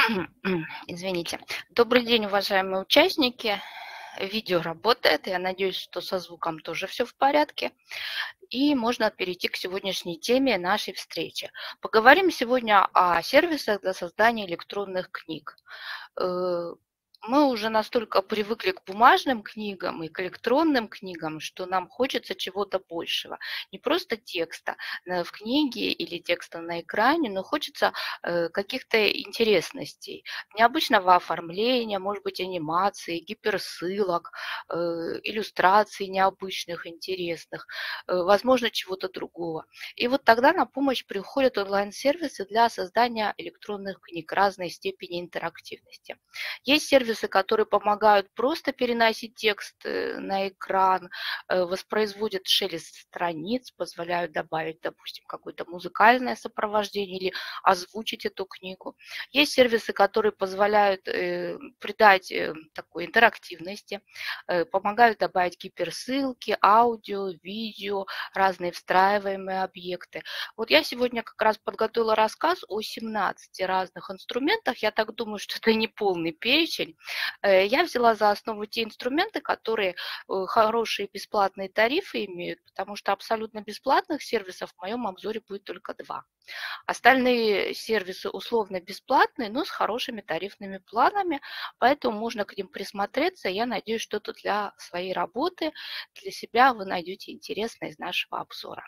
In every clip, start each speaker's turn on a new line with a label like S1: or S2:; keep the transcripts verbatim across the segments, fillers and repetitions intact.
S1: Извините. Добрый день, уважаемые участники. Видео работает. Я надеюсь, что со звуком тоже все в порядке. И можно перейти к сегодняшней теме нашей встречи. Поговорим сегодня о сервисах для создания электронных книг. Э, Мы уже настолько привыкли к бумажным книгам и к электронным книгам, что нам хочется чего-то большего. Не просто текста э, в книге или текста на экране, но хочется э, каких-то интересностей, необычного оформления, может быть, анимации, гиперссылок, э, иллюстраций необычных, интересных, э, возможно, чего-то другого. И вот тогда на помощь приходят онлайн-сервисы для создания электронных книг разной степени интерактивности. Есть сервисы, которые помогают просто переносить текст э, на экран, э, воспроизводят шелест страниц, позволяют добавить, допустим, какое-то музыкальное сопровождение или озвучить эту книгу. Есть сервисы, которые позволяют э, придать э, такой интерактивности, э, помогают добавить гиперссылки, аудио, видео, разные встраиваемые объекты. Вот я сегодня как раз подготовила рассказ о семнадцати разных инструментах. Я так думаю, что это не полный перечень. Э, Я взяла за основу те инструменты, которые э, хорошие бесплатные тарифы имеют, потому что абсолютно бесплатных сервисов в моем обзоре будет только два. Остальные сервисы условно бесплатные, но с хорошими тарифными планами, поэтому можно к ним присмотреться. Я надеюсь, что-то для своей работы, для себя вы найдете интересное из нашего обзора.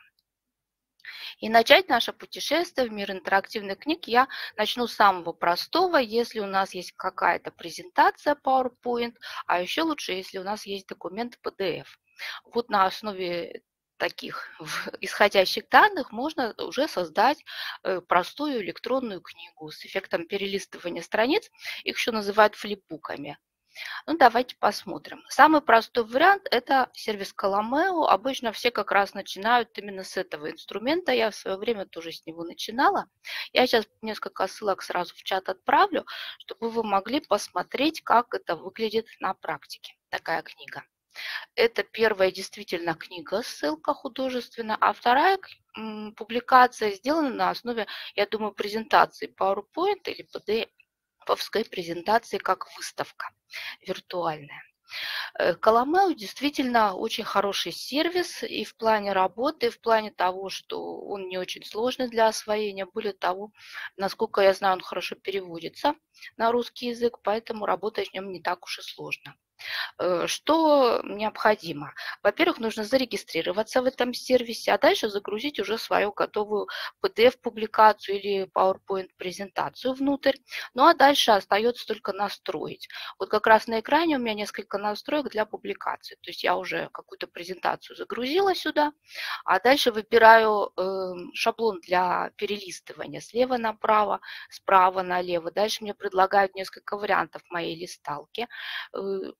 S1: И начать наше путешествие в мир интерактивных книг я начну с самого простого, если у нас есть какая-то презентация PowerPoint, а еще лучше, если у нас есть документ пи ди эф. Вот на основе таких исходящих данных можно уже создать э, простую электронную книгу с эффектом перелистывания страниц. Их еще называют флипбуками. Ну, давайте посмотрим. Самый простой вариант – это сервис Calameo. Обычно все как раз начинают именно с этого инструмента. Я в свое время тоже с него начинала. Я сейчас несколько ссылок сразу в чат отправлю, чтобы вы могли посмотреть, как это выглядит на практике, такая книга. Это первая действительно книга, ссылка художественная, а вторая м, публикация сделана на основе, я думаю, презентации PowerPoint или пи ди эф-овской презентации как выставка виртуальная. Э, Calameo действительно очень хороший сервис и в плане работы, и в плане того, что он не очень сложный для освоения. Более того, насколько я знаю, он хорошо переводится на русский язык, поэтому работать в нем не так уж и сложно. Э, Что необходимо? Во-первых, нужно зарегистрироваться в этом сервисе, а дальше загрузить уже свою готовую пи ди эф-публикацию или PowerPoint-презентацию внутрь. Ну а дальше остается только настроить. Вот как раз на экране у меня несколько настроек для публикации. То есть я уже какую-то презентацию загрузила сюда, а дальше выбираю э, шаблон для перелистывания слева направо, справа налево. Дальше мне предлагают несколько вариантов моей листалки, э,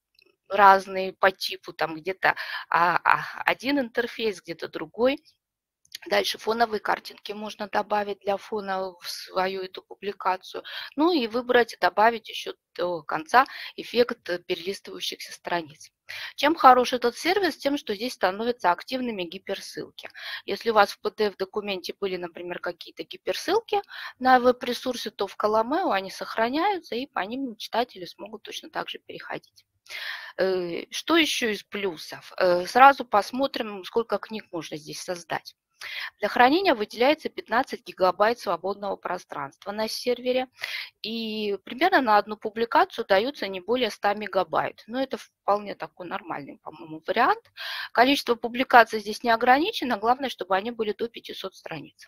S1: разные по типу, там где-то а, а, один интерфейс, где-то другой. Дальше фоновые картинки можно добавить для фона в свою эту публикацию. Ну и выбрать, добавить еще до конца эффект э, перелистывающихся страниц. Чем хорош этот сервис? Тем, что здесь становятся активными гиперссылки. Если у вас в пи ди эф-документе были, например, какие-то гиперссылки на веб-ресурсе, то в Calameo они сохраняются, и по ним читатели смогут точно так же переходить. Э, Что еще из плюсов? Э, Сразу посмотрим, сколько книг можно здесь создать. Для хранения выделяется пятнадцать гигабайт свободного пространства на сервере, и примерно на одну публикацию дается не более ста мегабайт. Но это вполне такой нормальный, по-моему, вариант. Количество публикаций здесь не ограничено, главное, чтобы они были до пятисот страниц.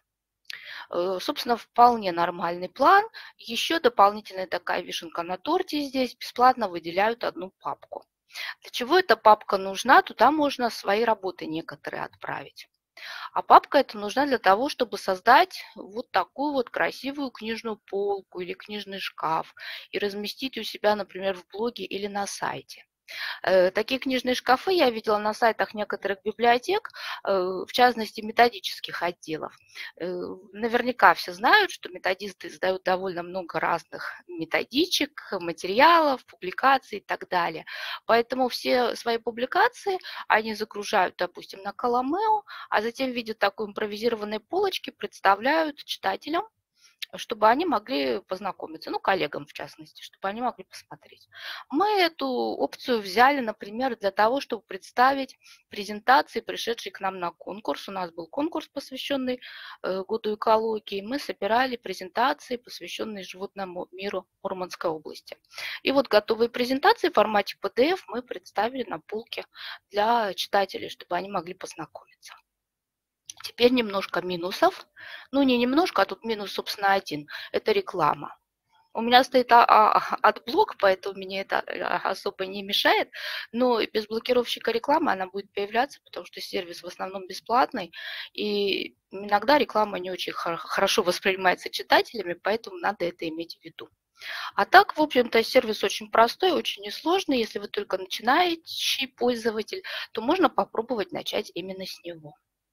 S1: Э, Собственно, вполне нормальный план. Еще дополнительная такая вишенка на торте здесь. Бесплатно выделяют одну папку. Для чего эта папка нужна? Туда можно свои работы некоторые отправить. А папка эта нужна для того, чтобы создать вот такую вот красивую книжную полку или книжный шкаф и разместить у себя, например, в блоге или на сайте. Э, Такие книжные шкафы я видела на сайтах некоторых библиотек, э, в частности, методических отделов. Э, Наверняка все знают, что методисты издают довольно много разных методичек, материалов, публикаций и так далее. Поэтому все свои публикации они загружают, допустим, на Calameo, а затем в виде такой импровизированной полочки представляют читателям, чтобы они могли познакомиться, ну, коллегам в частности, чтобы они могли посмотреть. Мы эту опцию взяли, например, для того, чтобы представить презентации, пришедшие к нам на конкурс. У нас был конкурс, посвященный э, году экологии. Мы собирали презентации, посвященные животному миру Мурманской области. И вот готовые презентации в формате пи ди эф мы представили на полке для читателей, чтобы они могли познакомиться. Теперь немножко минусов. Ну, не немножко, а тут минус, собственно, один. Это реклама. У меня стоит а, а, отблок, поэтому мне это особо не мешает. Но без блокировщика рекламы она будет появляться, потому что сервис в основном бесплатный. И иногда реклама не очень хорошо воспринимается читателями, поэтому надо это иметь в виду. А так, в общем-то, сервис очень простой, очень несложный. Если вы только начинающий пользователь, то можно попробовать начать именно с него.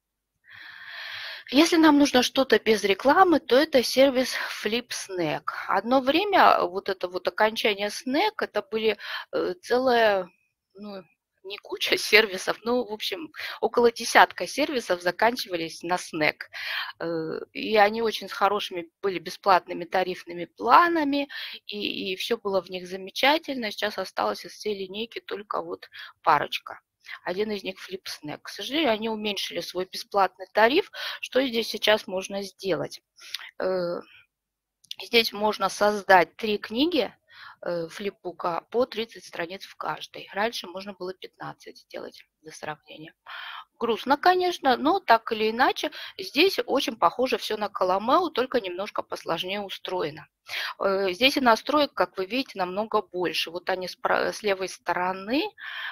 S1: Если нам нужно что-то без рекламы, то это сервис FlipSnack. Одно время вот это вот окончание Snack, это были целая, ну, не куча сервисов, ну, в общем, около десятка сервисов заканчивались на снэк. И они очень с хорошими были бесплатными тарифными планами, и, и все было в них замечательно. Сейчас осталось из всей линейки только вот парочка. Один из них FlipSnack. К сожалению, они уменьшили свой бесплатный тариф. Что здесь сейчас можно сделать? Здесь можно создать три книги флипбука по тридцать страниц в каждой. Раньше можно было пятнадцать сделать для сравнения. Грустно, конечно, но так или иначе, здесь очень похоже все на Коломео, только немножко посложнее устроено. Здесь и настроек, как вы видите, намного больше. Вот они с левой стороны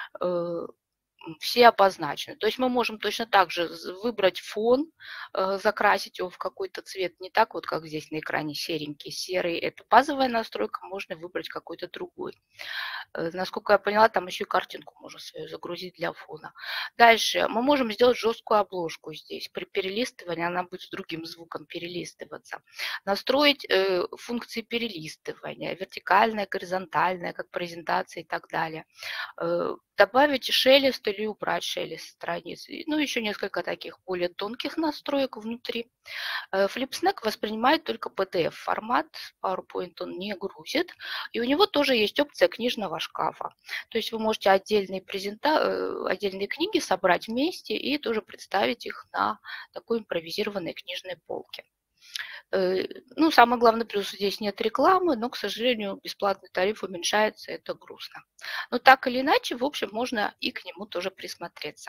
S1: все обозначены. То есть мы можем точно так же выбрать фон, закрасить его в какой-то цвет, не так вот, как здесь на экране серенький, серый. Это базовая настройка, можно выбрать какой-то другой. Насколько я поняла, там еще и картинку можно свою загрузить для фона. Дальше мы можем сделать жесткую обложку здесь. При перелистывании она будет с другим звуком перелистываться. Настроить э, функции перелистывания, вертикальная, горизонтальная, как презентация и так далее. Э, добавить шелест или убрать шелест страниц. Ну, еще несколько таких более тонких настроек внутри. FlipSnack воспринимает только пи ди эф формат, PowerPoint он не грузит, и у него тоже есть опция книжного шкафа. То есть вы можете отдельные, презента... отдельные книги собрать вместе и тоже представить их на такой импровизированной книжной полке. Ну, самый главный плюс, здесь нет рекламы, но, к сожалению, бесплатный тариф уменьшается, это грустно. Но так или иначе, в общем, можно и к нему тоже присмотреться.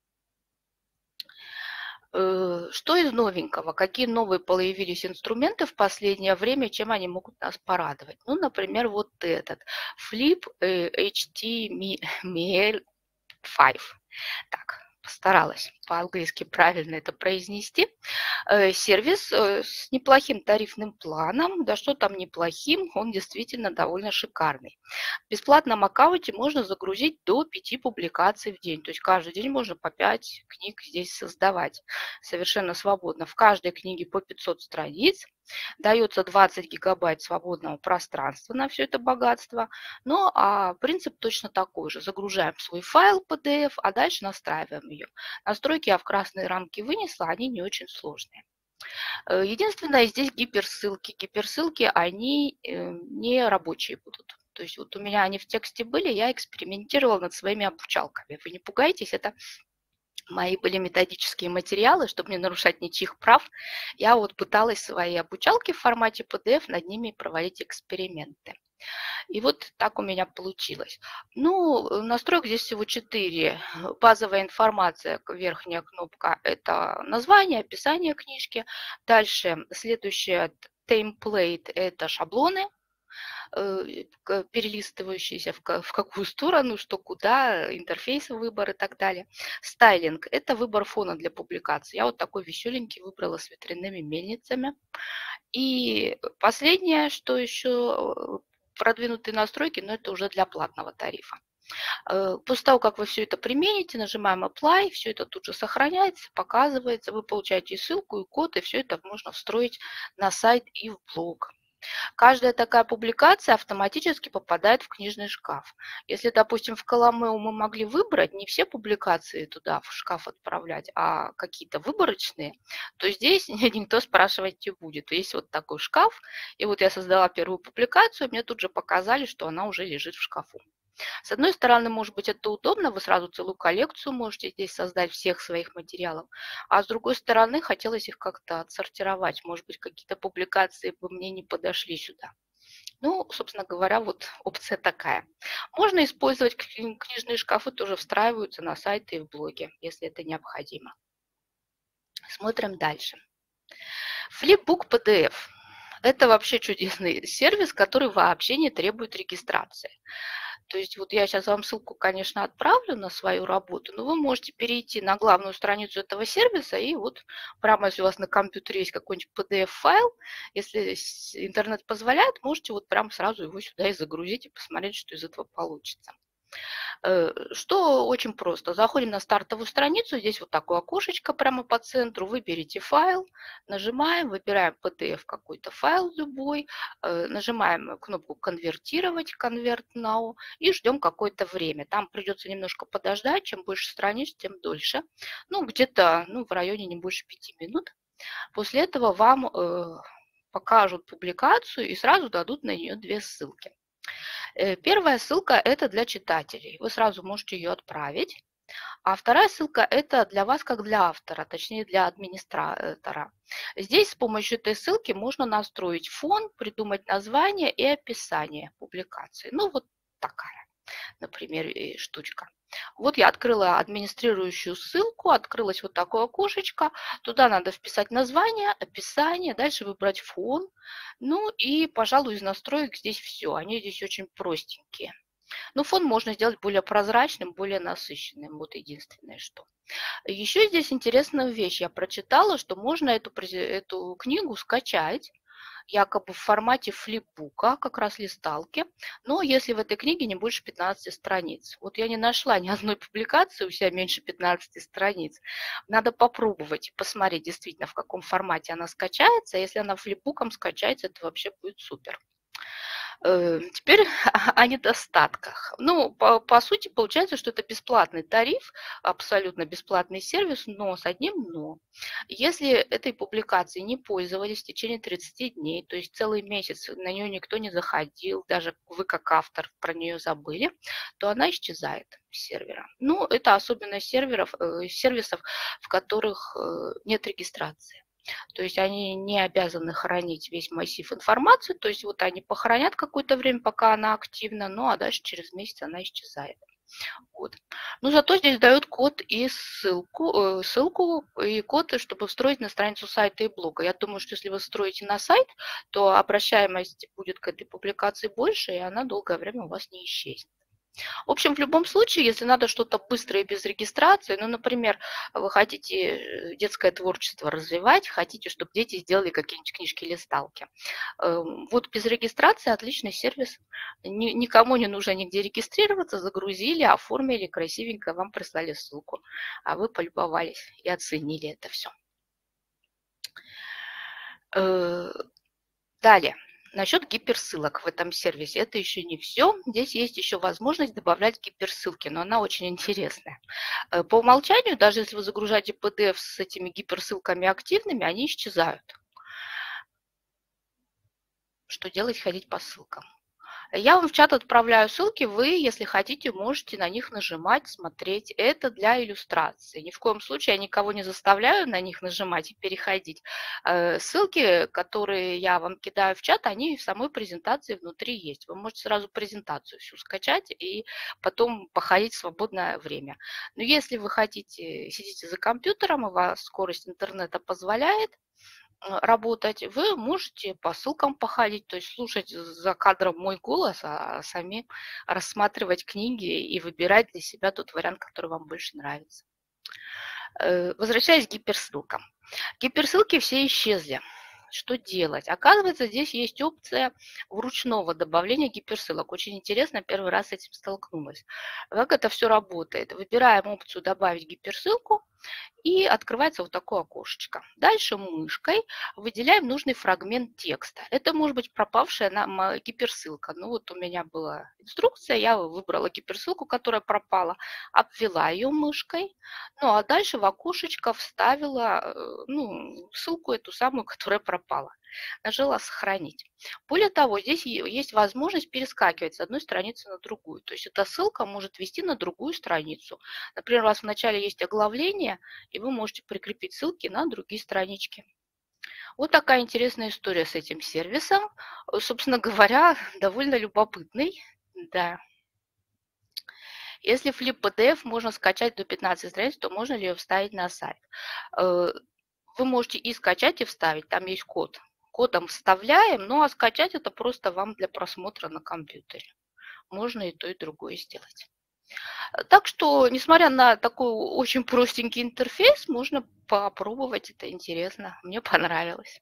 S1: Что из новенького? Какие новые появились инструменты в последнее время, чем они могут нас порадовать? Ну, например, вот этот Flip эйч ти эм эл пять. Так, постаралась по-английски правильно это произнести. Сервис с неплохим тарифным планом, да что там неплохим, он действительно довольно шикарный. В бесплатном аккаунте можно загрузить до пяти публикаций в день, то есть каждый день можно по пять книг здесь создавать совершенно свободно. В каждой книге по пятьсот страниц, дается двадцать гигабайт свободного пространства на все это богатство. Ну, а принцип точно такой же. Загружаем свой файл пи ди эф, а дальше настраиваем ее. Настройки я в красные рамки вынесла, они не очень сложные. Единственное, здесь гиперссылки. Гиперссылки, они не рабочие будут. То есть вот у меня они в тексте были, я экспериментировала над своими обучалками. Вы не пугайтесь, это мои были методические материалы, чтобы не нарушать ничьих прав. Я вот пыталась свои обучалки в формате пи ди эф над ними проводить эксперименты. И вот так у меня получилось. Ну, настроек здесь всего четыре. Базовая информация, верхняя кнопка, это название, описание книжки. Дальше следующее, template, это шаблоны, перелистывающиеся в какую сторону, что куда, интерфейс выбор и так далее. Стайлинг – это выбор фона для публикации. Я вот такой веселенький выбрала с ветряными мельницами. И последнее, что еще продвинутые настройки, но это уже для платного тарифа. После того, как вы все это примените, нажимаем Apply, все это тут же сохраняется, показывается, вы получаете и ссылку, и код, и все это можно встроить на сайт и в блог. Каждая такая публикация автоматически попадает в книжный шкаф. Если, допустим, в Коломео мы могли выбрать не все публикации туда, в шкаф отправлять, а какие-то выборочные, то здесь никто спрашивать не будет. Есть вот такой шкаф, и вот я создала первую публикацию, мне тут же показали, что она уже лежит в шкафу. С одной стороны, может быть, это удобно, вы сразу целую коллекцию можете здесь создать всех своих материалов, а с другой стороны, хотелось их как-то отсортировать. Может быть, какие-то публикации бы мне не подошли сюда. Ну, собственно говоря, вот опция такая. Можно использовать кни- книжные шкафы, тоже встраиваются на сайты и в блоги, если это необходимо. Смотрим дальше. Flipbook пи ди эф. Это вообще чудесный сервис, который вообще не требует регистрации. То есть вот я сейчас вам ссылку, конечно, отправлю на свою работу, но вы можете перейти на главную страницу этого сервиса и вот прямо если у вас на компьютере есть какой-нибудь пи ди эф-файл, если интернет позволяет, можете вот прямо сразу его сюда и загрузить и посмотреть, что из этого получится. Что очень просто. Заходим на стартовую страницу, здесь вот такое окошечко прямо по центру, выберите файл, нажимаем, выбираем пи ди эф какой-то файл любой, нажимаем кнопку «Конвертировать», «Convert Now» и ждем какое-то время. Там придется немножко подождать, чем больше страниц, тем дольше. Ну, где-то ну, в районе не больше пяти минут. После этого вам э, покажут публикацию и сразу дадут на нее две ссылки. Первая ссылка – это для читателей. Вы сразу можете ее отправить. А вторая ссылка – это для вас, как для автора, точнее для администратора. Здесь с помощью этой ссылки можно настроить фон, придумать название и описание публикации. Ну, вот такая, например, штучка. Вот я открыла администрирующую ссылку, открылось вот такое окошечко. Туда надо вписать название, описание, дальше выбрать фон. Ну и, пожалуй, из настроек здесь все. Они здесь очень простенькие. Но фон можно сделать более прозрачным, более насыщенным. Вот единственное, что. Еще здесь интересная вещь. Я прочитала, что можно эту, эту книгу скачать якобы в формате флипбука, как раз листалки, но если в этой книге не больше пятнадцати страниц. Вот я не нашла ни одной публикации у себя меньше пятнадцати страниц. Надо попробовать, посмотреть действительно, в каком формате она скачается. Если она флипбуком скачается, это вообще будет супер. Теперь о недостатках. Ну, по, по сути, получается, что это бесплатный тариф, абсолютно бесплатный сервис, но с одним но. Если этой публикацией не пользовались в течение тридцати дней, то есть целый месяц на нее никто не заходил, даже вы как автор про нее забыли, то она исчезает с сервера. Ну, это особенность серверов, сервисов, в которых нет регистрации. То есть они не обязаны хранить весь массив информации, то есть вот они похоронят какое-то время, пока она активна, ну а дальше через месяц она исчезает. Вот. Но зато здесь дают код и ссылку, э, ссылку и код, чтобы встроить на страницу сайта и блога. Я думаю, что если вы строите на сайт, то обращаемость будет к этой публикации больше, и она долгое время у вас не исчезнет. В общем, в любом случае, если надо что-то быстрое без регистрации, ну, например, вы хотите детское творчество развивать, хотите, чтобы дети сделали какие-нибудь книжки-листалки. Вот без регистрации отличный сервис. Никому не нужно нигде регистрироваться, загрузили, оформили, красивенько вам прислали ссылку, а вы полюбовались и оценили это все. Далее. Насчет гиперссылок в этом сервисе это еще не все. Здесь есть еще возможность добавлять гиперссылки, но она очень интересная. По умолчанию, даже если вы загружаете пи ди эф с этими гиперссылками активными, они исчезают. Что делать? Ходить по ссылкам. Я вам в чат отправляю ссылки, вы, если хотите, можете на них нажимать, смотреть. Это для иллюстрации. Ни в коем случае я никого не заставляю на них нажимать и переходить. Ссылки, которые я вам кидаю в чат, они в самой презентации внутри есть. Вы можете сразу презентацию всю скачать и потом походить в свободное время. Но если вы хотите, сидите за компьютером, и у вас скорость интернета позволяет работать, вы можете по ссылкам походить, то есть слушать за кадром мой голос, а сами рассматривать книги и выбирать для себя тот вариант, который вам больше нравится. Возвращаясь к гиперссылкам. Гиперссылки все исчезли. Что делать? Оказывается, здесь есть опция вручного добавления гиперссылок. Очень интересно, первый раз с этим столкнулась. Как это все работает? Выбираем опцию «Добавить гиперссылку», и открывается вот такое окошечко. Дальше мышкой выделяем нужный фрагмент текста. Это может быть пропавшая нам гиперссылка. Ну вот у меня была инструкция, я выбрала гиперссылку, которая пропала, обвела ее мышкой, ну а дальше в окошечко вставила ну, ссылку эту самую, которая пропала. Нажала «Сохранить». Более того, здесь есть возможность перескакивать с одной страницы на другую. То есть эта ссылка может вести на другую страницу. Например, у вас вначале есть оглавление, и вы можете прикрепить ссылки на другие странички. Вот такая интересная история с этим сервисом. Собственно говоря, довольно любопытный. Да. Если Flip пи ди эф можно скачать до пятнадцати страниц, то можно ли ее вставить на сайт? Вы можете и скачать, и вставить. Там есть код. Кодом вставляем, ну а скачать это просто вам для просмотра на компьютере. Можно и то, и другое сделать. Так что, несмотря на такой очень простенький интерфейс, можно попробовать, это интересно. Мне понравилось.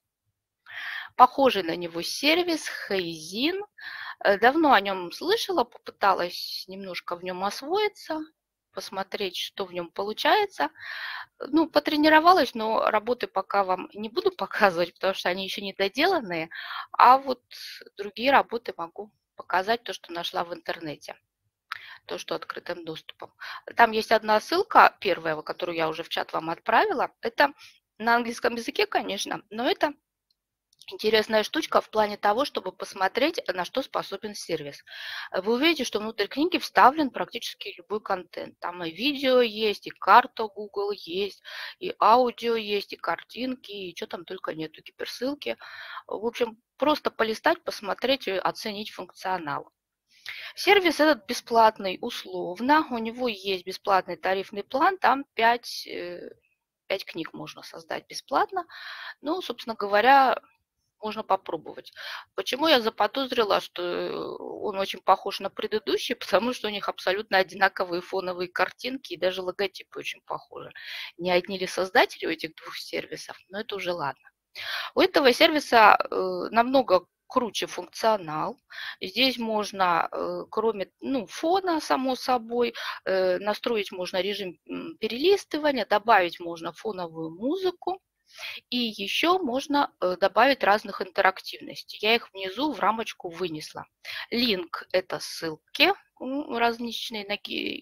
S1: Похожий на него сервис Heyzin. Давно о нем слышала, попыталась немножко в нем освоиться, посмотреть, что в нем получается. Ну, потренировалась, но работы пока вам не буду показывать, потому что они еще не доделанные. А вот другие работы могу показать, то, что нашла в интернете. То, что открытым доступом. Там есть одна ссылка, первая, которую я уже в чат вам отправила. Это на английском языке, конечно, но это интересная штучка в плане того, чтобы посмотреть, на что способен сервис. Вы увидите, что внутрь книги вставлен практически любой контент. Там и видео есть, и карта Google есть, и аудио есть, и картинки, и что там только нету, гиперссылки. В общем, просто полистать, посмотреть и оценить функционал. Сервис этот бесплатный условно. У него есть бесплатный тарифный план, там пять, пять книг можно создать бесплатно. Ну, собственно говоря, можно попробовать. Почему я заподозрила, что он очень похож на предыдущий? Потому что у них абсолютно одинаковые фоновые картинки и даже логотипы очень похожи. Не одни ли создатели у этих двух сервисов, но это уже ладно. У этого сервиса намного круче функционал. Здесь можно, кроме ну, фона, само собой, настроить можно режим перелистывания, добавить можно фоновую музыку. И еще можно добавить разных интерактивностей. Я их внизу в рамочку вынесла. Линк – это ссылки различные на,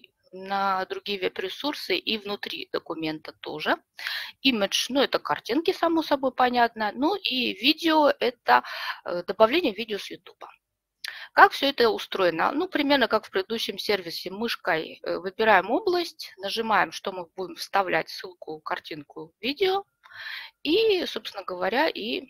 S1: на другие веб-ресурсы и внутри документа тоже. Image, ну это картинки, само собой понятно. Ну и видео – это добавление видео с YouTube. Как все это устроено? Ну, примерно как в предыдущем сервисе. Мышкой выбираем область, нажимаем, что мы будем вставлять, ссылку, картинку, видео. И, собственно говоря, и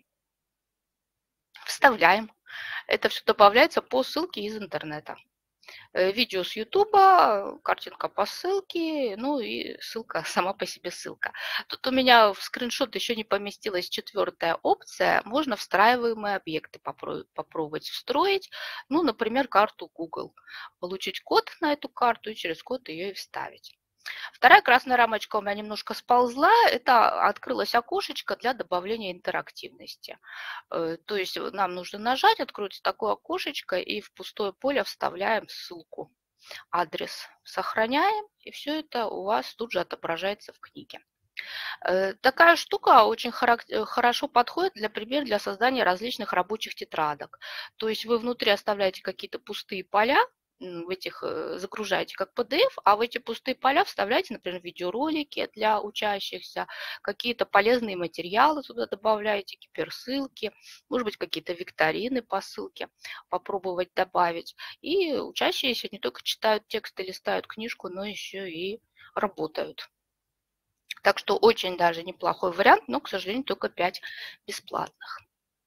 S1: вставляем. Это все добавляется по ссылке из интернета. Видео с Ютуба, картинка по ссылке, ну и ссылка, сама по себе ссылка. Тут у меня в скриншот еще не поместилась четвертая опция. Можно встраиваемые объекты попробовать встроить. Ну, например, карту Google. Получить код на эту карту и через код ее и вставить. Вторая красная рамочка у меня немножко сползла. Это открылось окошечко для добавления интерактивности. То есть нам нужно нажать, откроется такое окошечко, и в пустое поле вставляем ссылку, адрес. Сохраняем, и все это у вас тут же отображается в книге. Такая штука очень хорошо подходит, для примера, для создания различных рабочих тетрадок. То есть вы внутри оставляете какие-то пустые поля, в этих загружаете как пи ди эф, а в эти пустые поля вставляете, например, видеоролики для учащихся, какие-то полезные материалы туда добавляете, гиперссылки, может быть, какие-то викторины по ссылке попробовать добавить. И учащиеся не только читают тексты, листают книжку, но еще и работают. Так что очень даже неплохой вариант, но, к сожалению, только пять бесплатных.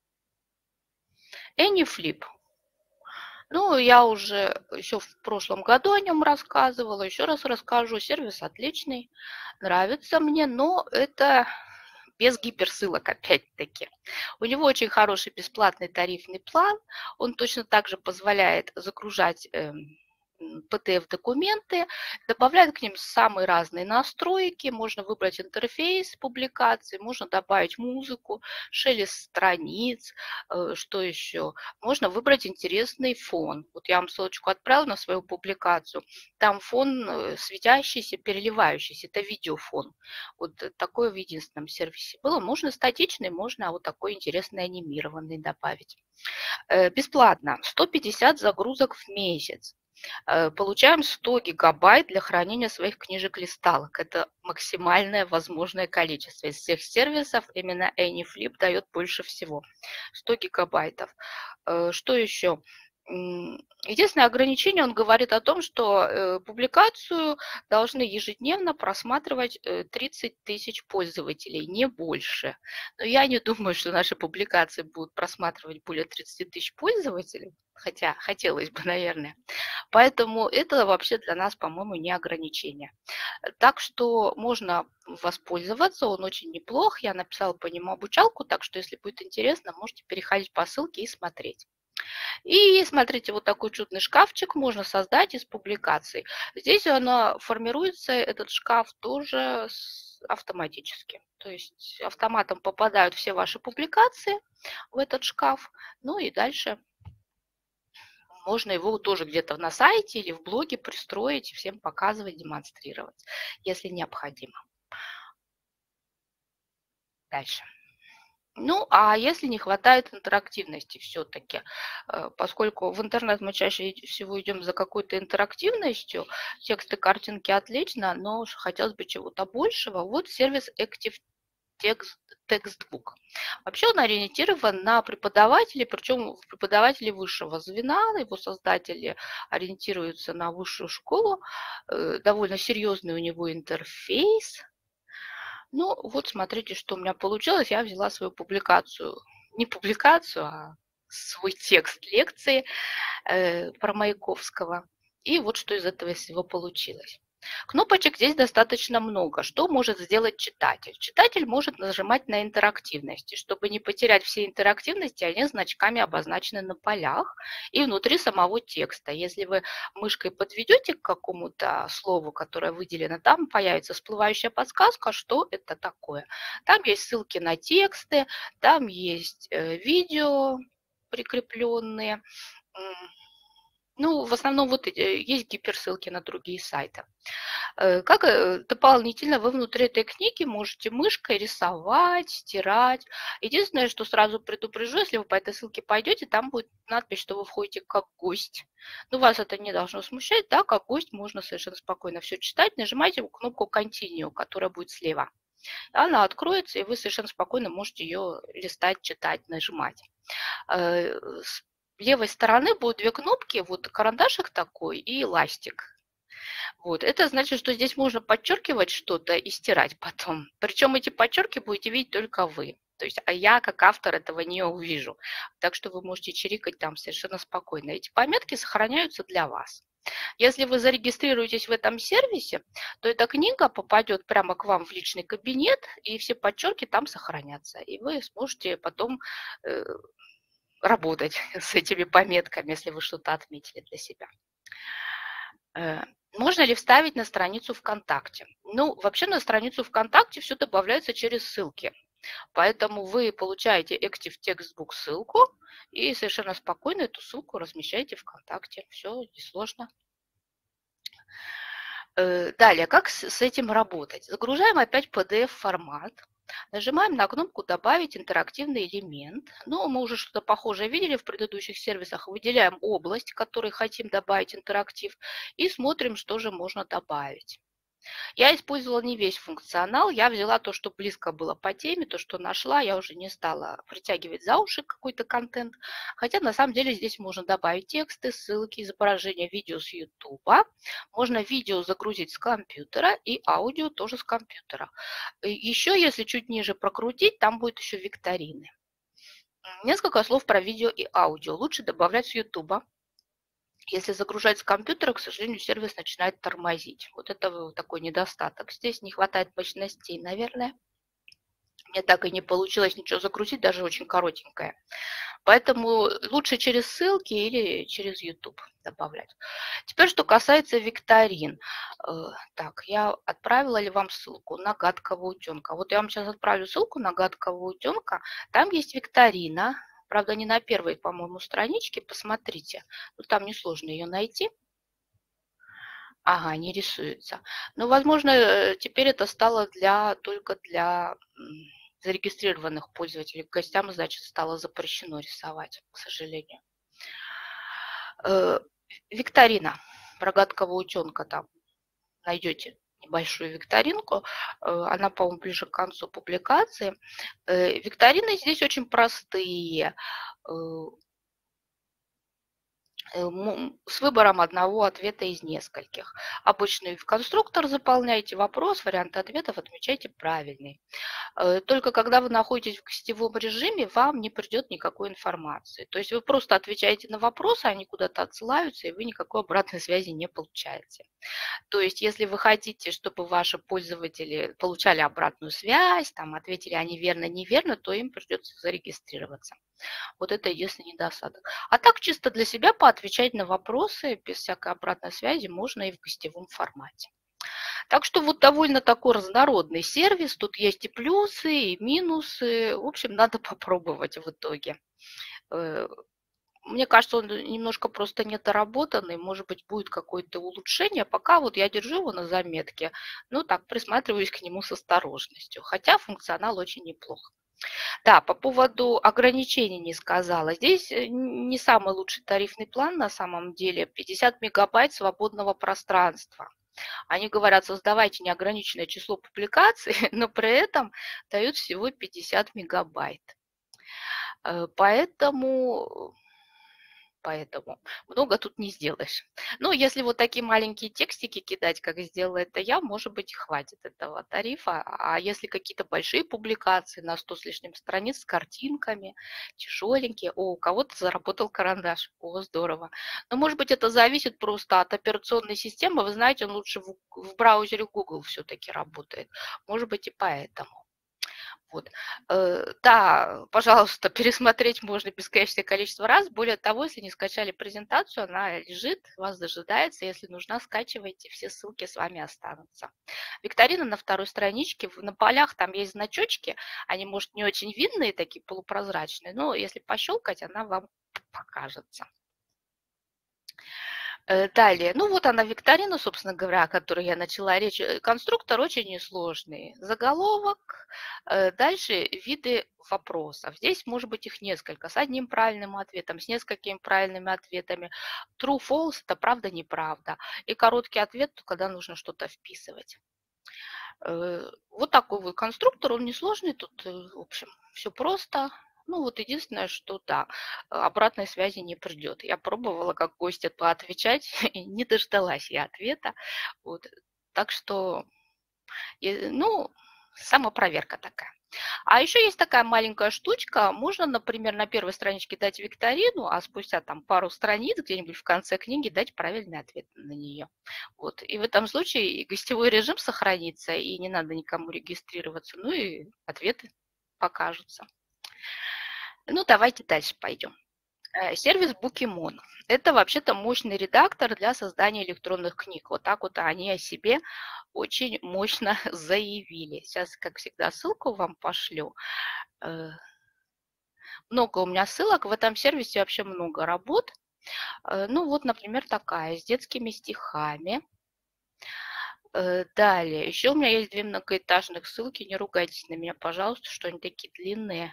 S1: AnyFlip. Ну, я уже еще в прошлом году о нем рассказывала, еще раз расскажу. Сервис отличный, нравится мне, но это без гиперссылок опять-таки. У него очень хороший бесплатный тарифный план, он точно так же позволяет загружать э, пи ди эф-документы, добавляют к ним самые разные настройки, можно выбрать интерфейс публикации, можно добавить музыку, шелест страниц, э, что еще? Можно выбрать интересный фон. Вот я вам ссылочку отправила на свою публикацию. Там фон э, светящийся, переливающийся. Это видеофон. Вот э, такое в единственном сервисе было. Можно статичный, можно вот такой интересный анимированный добавить. Э, Бесплатно. сто пятьдесят загрузок в месяц. Э, Получаем сто гигабайт для хранения своих книжек-листалок. Это максимальное возможное количество. Из всех сервисов именно AnyFlip дает больше всего. сто гигабайтов. Э, Что еще? М, Единственное ограничение, он говорит о том, что э, публикацию должны ежедневно просматривать э, тридцать тысяч пользователей, не больше. Но я не думаю, что наши публикации будут просматривать более тридцати тысяч пользователей, хотя хотелось бы, наверное. Поэтому это вообще для нас, по-моему, не ограничение. Так что можно воспользоваться, он очень неплох. Я написала по нему обучалку, так что если будет интересно, можете переходить по ссылке и смотреть. И смотрите, вот такой чудный шкафчик можно создать из публикаций. Здесь оно формируется, этот шкаф тоже автоматически. То есть автоматом попадают все ваши публикации в этот шкаф. Ну и дальше можно его тоже где-то на сайте или в блоге пристроить, всем показывать, демонстрировать, если необходимо. Дальше. Ну, а если не хватает интерактивности все-таки, поскольку в интернет мы чаще всего идем за какой-то интерактивностью, тексты, картинки отлично, но хотелось бы чего-то большего, вот сервис Active Text, Textbook. Вообще он ориентирован на преподавателей, причем преподавателей высшего звена, его создатели ориентируются на высшую школу, довольно серьезный у него интерфейс. Ну, вот смотрите, что у меня получилось. Я взяла свою публикацию, не публикацию, а свой текст лекции э, про Маяковского. И вот что из этого всего получилось. Кнопочек здесь достаточно много. Что может сделать читатель? Читатель может нажимать на интерактивности. Чтобы не потерять все интерактивности, они значками обозначены на полях и внутри самого текста. Если вы мышкой подведете к какому-то слову, которое выделено, там появится всплывающая подсказка, что это такое. Там есть ссылки на тексты, там есть видео прикрепленные. Ну, в основном вот есть гиперссылки на другие сайты. Как дополнительно вы внутри этой книги можете мышкой рисовать, стирать. Единственное, что сразу предупрежу, если вы по этой ссылке пойдете, там будет надпись, что вы входите как гость. Но вас это не должно смущать, да, как гость можно совершенно спокойно все читать. Нажимайте кнопку Continue, которая будет слева. Она откроется, и вы совершенно спокойно можете ее листать, читать, нажимать. С левой стороны будут две кнопки, вот карандашик такой и ластик. Вот. Это значит, что здесь можно подчеркивать что-то и стирать потом. Причем эти подчерки будете видеть только вы. То есть, а я как автор этого не увижу. Так что вы можете чирикать там совершенно спокойно. Эти пометки сохраняются для вас. Если вы зарегистрируетесь в этом сервисе, то эта книга попадет прямо к вам в личный кабинет, и все подчерки там сохранятся. И вы сможете потом э, работать с этими пометками, если вы что-то отметили для себя. Можно ли вставить на страницу ВКонтакте? Ну, вообще на страницу ВКонтакте все добавляется через ссылки. Поэтому вы получаете Active Textbook ссылку и совершенно спокойно эту ссылку размещаете ВКонтакте. Все несложно. Далее, как с этим работать? Загружаем опять пи ди эф-формат. Нажимаем на кнопку «Добавить интерактивный элемент». Ну, мы уже что-то похожее видели в предыдущих сервисах. Выделяем область, в которой хотим добавить интерактив, и смотрим, что же можно добавить. Я использовала не весь функционал, я взяла то, что близко было по теме, то, что нашла, я уже не стала притягивать за уши какой-то контент, хотя на самом деле здесь можно добавить тексты, ссылки, изображения, видео с YouTube, можно видео загрузить с компьютера и аудио тоже с компьютера. Еще, если чуть ниже прокрутить, там будет еще викторины. Несколько слов про видео и аудио. Лучше добавлять с YouTube. Если загружать с компьютера, к сожалению, сервис начинает тормозить. Вот это такой недостаток. Здесь не хватает мощностей, наверное. Мне так и не получилось ничего закрутить, даже очень коротенькое. Поэтому лучше через ссылки или через YouTube добавлять. Теперь, что касается викторин. Э, Так, я отправила ли вам ссылку на гадкого утенка? Вот я вам сейчас отправлю ссылку на гадкого утенка. Там есть викторина. Правда, не на первой, по-моему, страничке. Посмотрите. Ну, там несложно ее найти. Ага, не рисуется. Ну, возможно, э, теперь это стало для, только для м, зарегистрированных пользователей. Гостям, значит, стало запрещено рисовать, к сожалению. Э, Викторина про гадкого утенка там найдете небольшую викторинку. Э, Она, по-моему, ближе к концу публикации. Э, Викторины здесь очень простые. Э, э, м, С выбором одного ответа из нескольких. Обычный в конструктор заполняете вопрос, варианты ответов отмечайте правильный. Э, Только когда вы находитесь в гостевом режиме, вам не придет никакой информации. То есть вы просто отвечаете на вопросы, они куда-то отсылаются, и вы никакой обратной связи не получаете. То есть если вы хотите, чтобы ваши пользователи получали обратную связь, там, ответили они верно, неверно, то им придется зарегистрироваться. Вот это единственный недостаток. А так чисто для себя поотвечать на вопросы без всякой обратной связи можно и в гостевом формате. Так что вот довольно такой разнородный сервис. Тут есть и плюсы, и минусы. В общем, надо попробовать в итоге. Э, Мне кажется, он немножко просто недоработанный. Может быть, будет какое-то улучшение. Пока вот я держу его на заметке. Ну, так, присматриваюсь к нему с осторожностью. Хотя функционал очень неплох. Да, по поводу ограничений не сказала. Здесь э, не самый лучший тарифный план на самом деле. пятьдесят мегабайт свободного пространства. Они говорят, создавайте неограниченное число публикаций, но при этом дают всего пятьдесят мегабайт. Э, Поэтому, поэтому много тут не сделаешь. Ну, если вот такие маленькие текстики кидать, как сделала это я, может быть, хватит этого тарифа. А если какие-то большие публикации на сто с лишним страниц с картинками, тяжеленькие, о, у кого-то заработал карандаш, о, здорово. Но, может быть, это зависит просто от операционной системы. Вы знаете, он лучше в, в браузере Google все-таки работает. Может быть, и поэтому. Вот. Э, Да, пожалуйста, пересмотреть можно бесконечное количество раз. Более того, если не скачали презентацию, она лежит, вас дожидается. Если нужна, скачивайте, все ссылки с вами останутся. Викторина на второй страничке, на полях там есть значочки, они, может, не очень видные, такие полупрозрачные, но если пощелкать, она вам покажется. Э, Далее, ну вот она викторина, собственно говоря, о которой я начала речь. Э, Конструктор очень несложный. Заголовок, э, дальше виды вопросов. Здесь может быть их несколько, с одним правильным ответом, с несколькими правильными ответами. True, false– это правда, неправда. И короткий ответ, когда нужно что-то вписывать. Э, Вот такой вот конструктор, он несложный, тут, э, в общем, все просто. Ну вот единственное, что да, обратной связи не придет. Я пробовала как гость поотвечать, и не дождалась я ответа. Вот. Так что, э, ну, самопроверка такая. А еще есть такая маленькая штучка. Можно, например, на первой страничке дать викторину, а спустя там пару страниц где-нибудь в конце книги дать правильный ответ на нее. Вот. И в этом случае и гостевой режим сохранится, и не надо никому регистрироваться, ну и ответы покажутся. Ну, давайте дальше пойдем. Э, Сервис Букимон– это вообще-то мощный редактор для создания электронных книг. Вот так вот они о себе очень мощно заявили. Сейчас, как всегда, ссылку вам пошлю. Э, Много у меня ссылок. В этом сервисе вообще много работ. Э, Ну вот, например, такая, с детскими стихами. Э, Далее, еще у меня есть две многоэтажных ссылки. Не ругайтесь на меня, пожалуйста, что они такие длинные.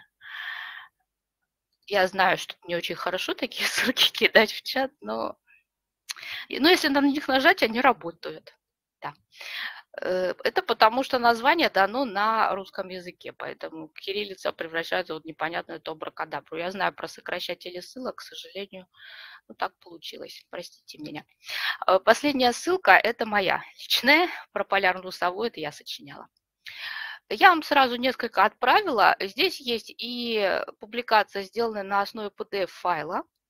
S1: Я знаю, что не очень хорошо такие ссылки кидать в чат, но, но если на них нажать, они работают. Да. Э, Это потому, что название дано на русском языке, поэтому кириллица превращается в вот непонятную абракадабру. Я знаю про сокращатели ссылок, к сожалению, ну так получилось, простите меня. Э, Последняя ссылка– это моя личная, про полярную сову, это я сочиняла. Я вам сразу несколько отправила. Здесь есть и публикация, сделанная на основе пи ди эф-файла.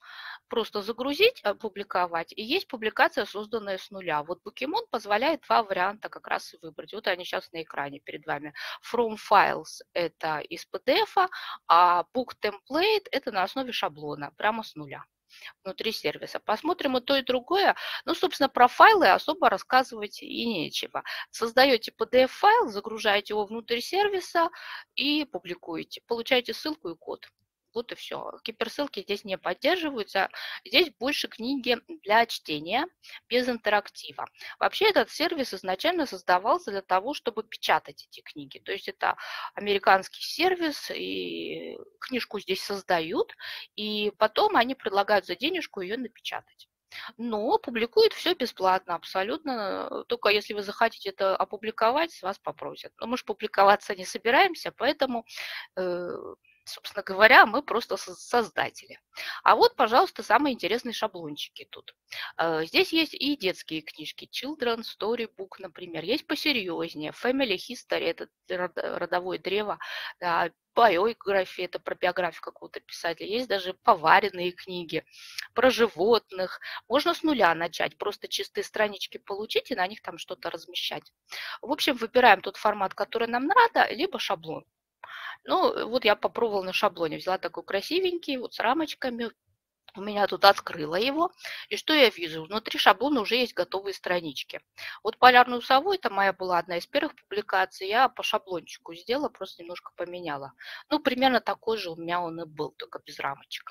S1: просто загрузить, опубликовать, и есть публикация, созданная с нуля. Вот Bookemon позволяет два варианта как раз и выбрать. Вот они сейчас на экране перед вами. From Files– это из пи ди эф, а Book Template– это на основе шаблона, прямо с нуля внутри сервиса. Посмотрим и то, и другое. Ну, собственно, про файлы особо рассказывать и нечего. Создаете пи ди эф-файл, загружаете его внутрь сервиса и публикуете. Получаете ссылку и код. Вот и все. Гиперссылки здесь не поддерживаются. Здесь больше книги для чтения, без интерактива. Вообще этот сервис изначально создавался для того, чтобы печатать эти книги. То есть это американский сервис, и книжку здесь создают, и потом они предлагают за денежку ее напечатать. Но публикуют все бесплатно, абсолютно. Только если вы захотите это опубликовать, с вас попросят. Но мы же публиковаться не собираемся, поэтому, э, собственно говоря, мы просто создатели. А вот, пожалуйста, самые интересные шаблончики тут. Э, Здесь есть и детские книжки, Children Storybook, например. Есть посерьезнее, Family History, это родовое древо, да, биография, это про биографию какого-то писателя. Есть даже поваренные книги про животных. Можно с нуля начать, просто чистые странички получить и на них там что-то размещать. В общем, выбираем тот формат, который нам надо, либо шаблон. Ну, вот я попробовала на шаблоне, взяла такой красивенький, вот с рамочками. У меня тут открыла его, и что я вижу? Внутри шаблона уже есть готовые странички. Вот «Полярную сову» – это моя была одна из первых публикаций, я по шаблончику сделала, просто немножко поменяла. Ну, примерно такой же у меня он и был, только без рамочек.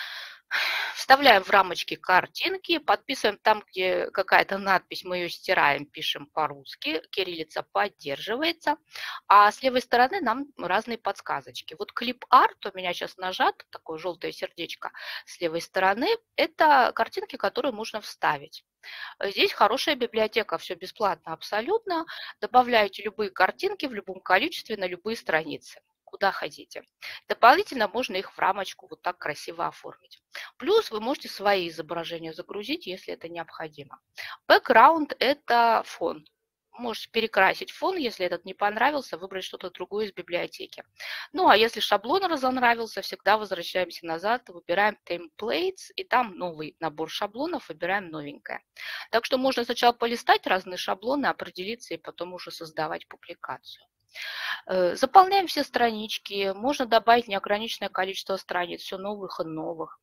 S1: Вставляем в рамочки картинки, подписываем там, где какая-то надпись, мы ее стираем, пишем по-русски, кириллица поддерживается, а с левой стороны нам разные подсказочки. Вот клип-арт у меня сейчас нажат, такое желтое сердечко с левой стороны, это картинки, которые можно вставить. Здесь хорошая библиотека, все бесплатно абсолютно, добавляете любые картинки в любом количестве на любые страницы, куда хотите. Дополнительно можно их в рамочку вот так красиво оформить. Плюс вы можете свои изображения загрузить, если это необходимо. Бэкграунд– это фон. Можете перекрасить фон, если этот не понравился, выбрать что-то другое из библиотеки. Ну, а если шаблон разонравился, всегда возвращаемся назад, выбираем templates, и там новый набор шаблонов, выбираем новенькое. Так что можно сначала полистать разные шаблоны, определиться и потом уже создавать публикацию. Заполняем все странички, можно добавить неограниченное количество страниц, все новых и новых.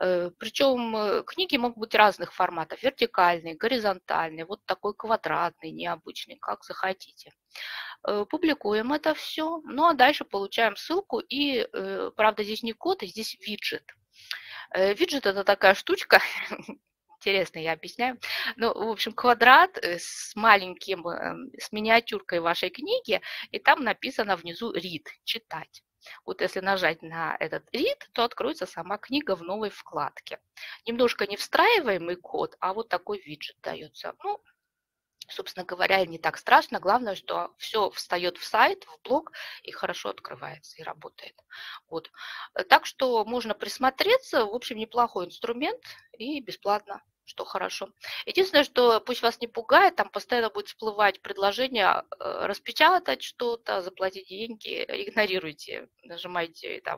S1: Причем книги могут быть разных форматов, вертикальные, горизонтальные, вот такой квадратный, необычный, как захотите. Публикуем это все, ну а дальше получаем ссылку и, правда, здесь не код, а здесь виджет. Виджет – это такая штучка, интересно, я объясняю. Ну, в общем, квадрат с маленьким, с миниатюркой вашей книги, и там написано внизу read, читать. Вот если нажать на этот read, то откроется сама книга в новой вкладке. Немножко не встраиваемый код, а вот такой виджет дается. Ну, собственно говоря, не так страшно. Главное, что все встает в сайт, в блог и хорошо открывается и работает. Вот. Так что можно присмотреться. В общем, неплохой инструмент и бесплатно, что хорошо. Единственное, что пусть вас не пугает, там постоянно будет всплывать предложение распечатать что-то, заплатить деньги, игнорируйте, нажимайте там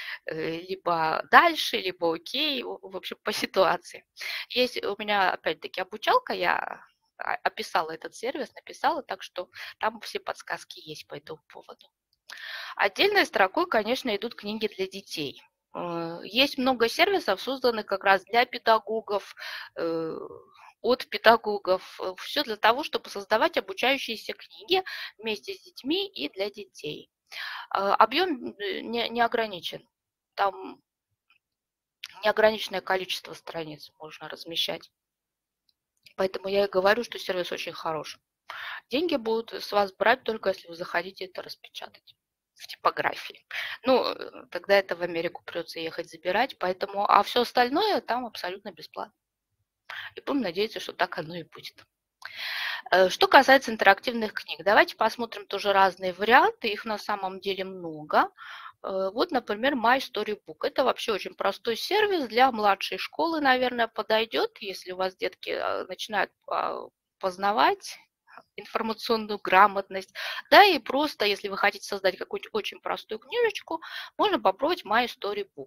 S1: либо дальше, либо окей, в общем, по ситуации. Есть у меня, опять-таки, обучалка, я описала этот сервис, написала, так что там все подсказки есть по этому поводу. Отдельной строкой, конечно, идут книги для детей. Есть много сервисов, созданных как раз для педагогов, от педагогов. Все для того, чтобы создавать обучающиеся книги вместе с детьми и для детей. Объем не, не ограничен. Там неограниченное количество страниц можно размещать. Поэтому я и говорю, что сервис очень хорош. Деньги будут с вас брать только если вы захотите это распечатать в типографии. Ну, тогда это в Америку придется ехать забирать, поэтому, а все остальное там абсолютно бесплатно. И будем надеяться, что так оно и будет. Что касается интерактивных книг, давайте посмотрим тоже разные варианты, их на самом деле много. Вот, например, My Storybook. Это вообще очень простой сервис для младшей школы, наверное, подойдет, если у вас детки начинают познавать информационную грамотность. Да, и просто, если вы хотите создать какую-нибудь очень простую книжечку, можно попробовать My Storybook.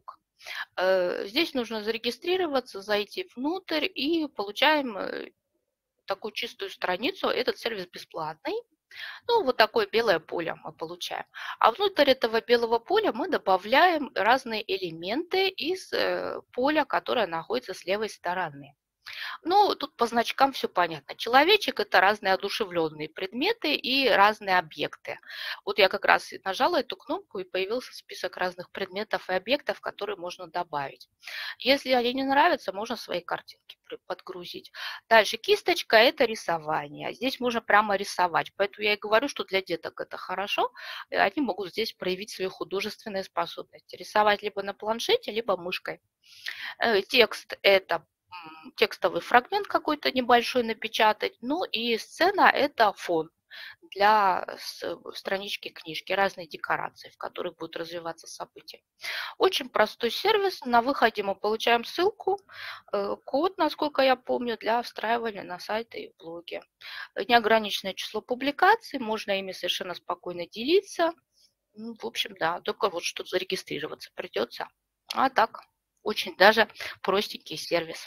S1: Э, Здесь нужно зарегистрироваться, зайти внутрь и получаем э, такую чистую страницу. Этот сервис бесплатный. Ну, вот такое белое поле мы получаем. А внутрь этого белого поля мы добавляем разные элементы из э, поля, которое находится с левой стороны. Ну, тут по значкам все понятно. Человечек – это разные одушевленные предметы и разные объекты. Вот я как раз и нажала эту кнопку, и появился список разных предметов и объектов, которые можно добавить. Если они не нравятся, можно свои картинки при- подгрузить. Дальше кисточка – это рисование. Здесь можно прямо рисовать. Поэтому я и говорю, что для деток это хорошо. и Они могут здесь проявить свои художественные способности. Рисовать либо на планшете, либо мышкой. Э, Текст – это м, текстовый фрагмент какой-то небольшой напечатать. Ну и сцена – это фон для с- странички книжки, разные декорации, в которых будут развиваться события. Очень простой сервис. На выходе мы получаем ссылку, э, код, насколько я помню, для встраивания на сайты и блоги. Неограниченное число публикаций, можно ими совершенно спокойно делиться. Ну, в общем, да, только вот что зарегистрироваться придется. А так, очень даже простенький сервис.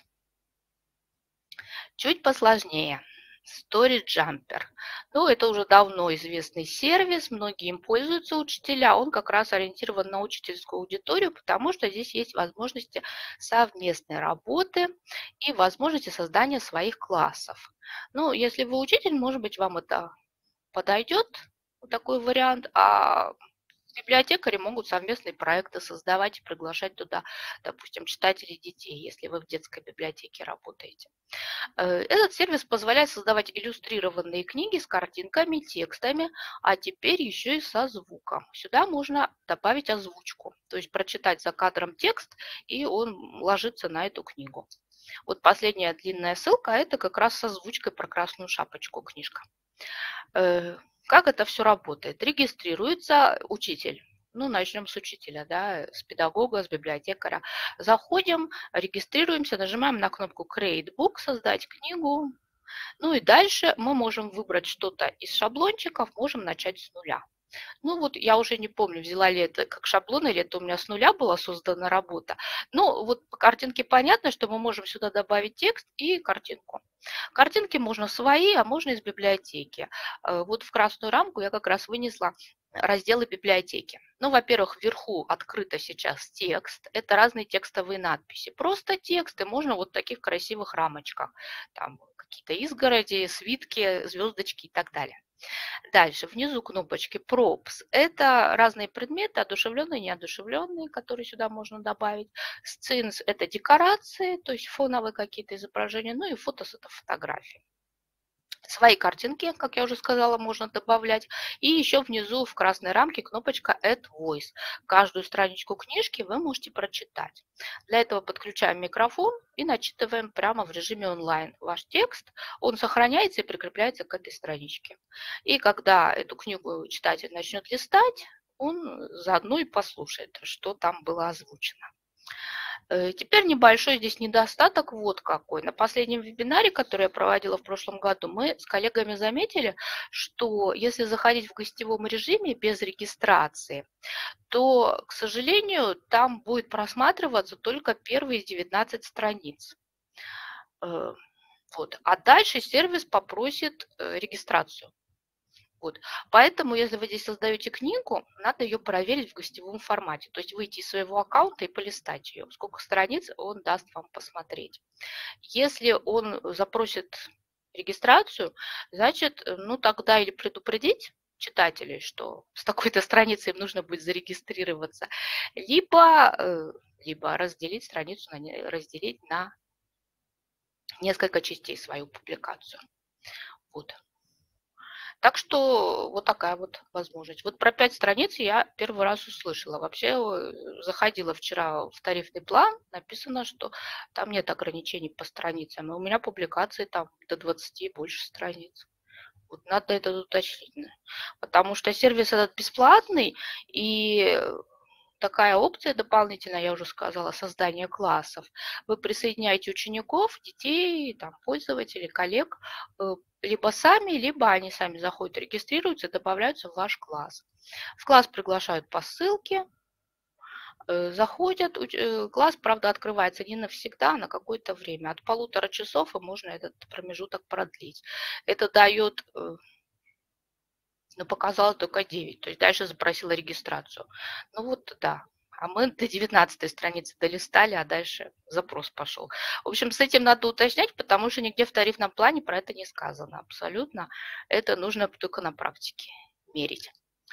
S1: Чуть посложнее. Story Jumper. Ну, это уже давно известный сервис, многие им пользуются учителя. Он как раз ориентирован на учительскую аудиторию, потому что здесь есть возможности совместной работы и возможности создания своих классов. Ну, если вы учитель, может быть, вам это подойдет, вот такой вариант, а библиотекари могут совместные проекты создавать и приглашать туда, допустим, читателей детей, если вы в детской библиотеке работаете. Э, Этот сервис позволяет создавать иллюстрированные книги с картинками, текстами, а теперь еще и со звуком. Сюда можно добавить озвучку, то есть прочитать за кадром текст, и он ложится на эту книгу. Вот последняя длинная ссылка – это как раз с озвучкой про красную шапочку книжка. Э, Как это все работает? Регистрируется учитель. Ну, начнем с учителя, да, с педагога, с библиотекаря. Заходим, регистрируемся, нажимаем на кнопку Create Book, создать книгу. Ну и дальше мы можем выбрать что-то из шаблончиков, можем начать с нуля. Ну вот я уже не помню, взяла ли это как шаблон или это у меня с нуля была создана работа. Ну вот по картинке понятно, что мы можем сюда добавить текст и картинку. Картинки можно свои, а можно из библиотеки. Э, Вот в красную рамку я как раз вынесла разделы библиотеки. Ну, во-первых, вверху открыто сейчас текст. Это разные текстовые надписи. Просто тексты можно вот в таких красивых рамочках. Там какие-то изгороди, свитки, звездочки и так далее. Дальше, внизу кнопочки Props. Это разные предметы, одушевленные, неодушевленные, которые сюда можно добавить. Scenes – это декорации, то есть фоновые какие-то изображения. Ну и фотос – это фотографии. Свои картинки, как я уже сказала, можно добавлять. И еще внизу в красной рамке кнопочка Add Voice. Каждую страничку книжки вы можете прочитать. Для этого подключаем микрофон и начитываем прямо в режиме онлайн ваш текст. Он сохраняется и прикрепляется к этой страничке. И когда эту книгу читатель начнет листать, он заодно и послушает, что там было озвучено. Э, Теперь небольшой здесь недостаток вот какой. На последнем вебинаре, который я проводила в прошлом году, мы с коллегами заметили, что если заходить в гостевом режиме без регистрации, то, к сожалению, там будет просматриваться только первые девятнадцать страниц. Э, Вот. А дальше сервис попросит э, регистрацию. Вот. Поэтому, если вы здесь создаете книгу, надо ее проверить в гостевом формате. То есть выйти из своего аккаунта и полистать ее. Сколько страниц он даст вам посмотреть. Если он запросит регистрацию, значит, ну тогда или предупредить читателей, что с такой-то страницей им нужно будет зарегистрироваться, либо, э, либо разделить страницу, на, не- разделить на несколько частей свою публикацию. Вот. Так что вот такая вот возможность. Вот про пять страниц я первый раз услышала. Вообще э, заходила вчера в тарифный план, написано, что там нет ограничений по страницам. И у меня публикации там до двадцати и больше страниц. Вот надо это уточнить. Да. Потому что сервис этот бесплатный, и такая опция дополнительная, я уже сказала, создание классов. Вы присоединяете учеников, детей, там, пользователей, коллег, э, либо сами, либо они сами заходят, регистрируются, добавляются в ваш класс. В класс приглашают по ссылке, Э, Заходят, уч- э, класс, правда, открывается не навсегда, а на какое-то время. От полутора часов и можно этот промежуток продлить. Это дает, э, ну, показало только девять, то есть дальше запросила регистрацию. Ну вот, да. А мы до девятнадцатой страницы долистали, а дальше запрос пошел. В общем, с этим надо уточнять, потому что нигде в тарифном плане про это не сказано абсолютно. Это нужно только на практике мерить.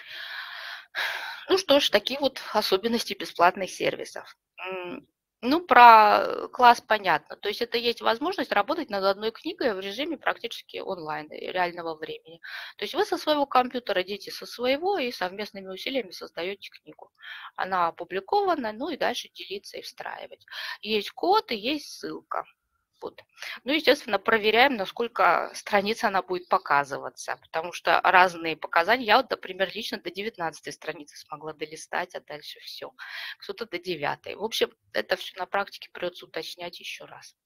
S1: Ну что ж, такие вот особенности бесплатных сервисов. М, Ну, про класс понятно. То есть это есть возможность работать над одной книгой в режиме практически онлайн, э, реального времени. То есть вы со своего компьютера, дети со своего, и совместными усилиями создаете книгу. Она опубликована, ну и дальше делиться и встраивать. Есть код и есть ссылка. Вот. Ну, естественно, проверяем, насколько страница она будет показываться, потому что разные показания. Я вот, например, лично до девятнадцатой страницы смогла долистать, а дальше все. Кто-то до девятой. В общем, это все на практике придется уточнять еще раз.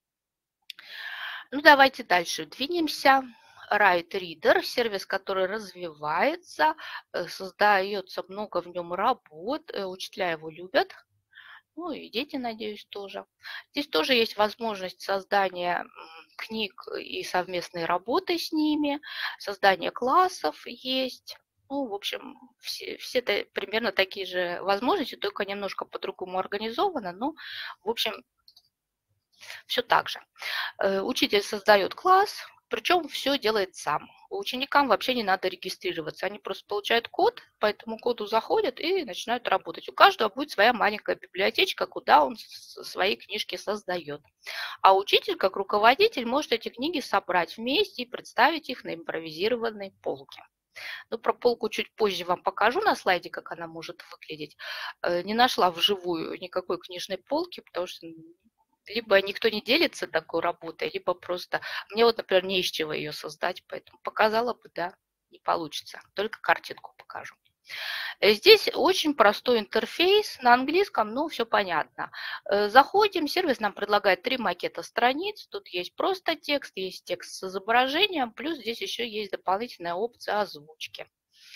S1: Ну, давайте дальше двинемся. Right Reader, сервис, который развивается, э, создается много в нем работ, э, учителя его любят. Ну и дети, надеюсь, тоже. Здесь тоже есть возможность создания м, книг и совместной работы с ними, создание классов есть. Ну, в общем, все, все это примерно такие же возможности, только немножко по-другому организовано, но, в общем, все так же. Э, Учитель создает класс, причем все делает сам. Ученикам вообще не надо регистрироваться. Они просто получают код, по этому коду заходят и начинают работать. У каждого будет своя маленькая библиотечка, куда он свои книжки создает. А учитель, как руководитель, может эти книги собрать вместе и представить их на импровизированной полке. Ну, про полку чуть позже вам покажу на слайде, как она может выглядеть. Э, Не нашла вживую никакой книжной полки, потому что либо никто не делится такой работой, либо просто мне вот, например, не из чего ее создать, поэтому показала бы, да, не получится. Только картинку покажу. Э, Здесь очень простой интерфейс на английском, ну, все понятно. Э, Заходим, сервис нам предлагает три макета страниц. Тут есть просто текст, есть текст с изображением, плюс здесь еще есть дополнительная опция озвучки.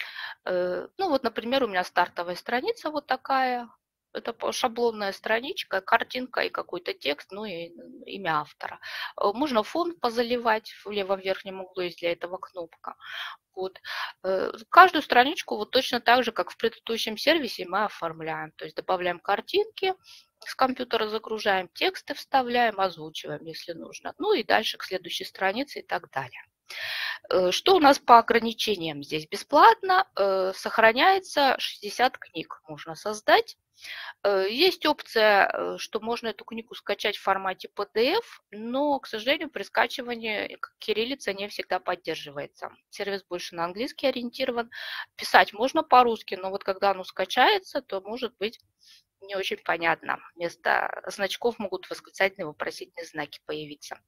S1: Э, Ну, вот, например, у меня стартовая страница вот такая. Это по- шаблонная страничка, картинка и какой-то текст, ну и имя автора. Э, Можно фон позаливать, в левом верхнем углу есть для этого кнопка. Вот. Э, Каждую страничку вот точно так же, как в предыдущем сервисе, мы оформляем. То есть добавляем картинки, с компьютера загружаем, тексты вставляем, озвучиваем, если нужно. Ну и дальше к следующей странице и так далее. Э, Что у нас по ограничениям здесь? Бесплатно э, сохраняется шестьдесят книг, можно создать. Э, Есть опция, э, что можно эту книгу скачать в формате пи ди эф, но, к сожалению, при скачивании к- кириллица не всегда поддерживается. Сервис больше на английский ориентирован. Писать можно по-русски, но вот когда оно скачается, то может быть не очень понятно. Вместо значков могут восклицательные и вопросительные знаки появиться.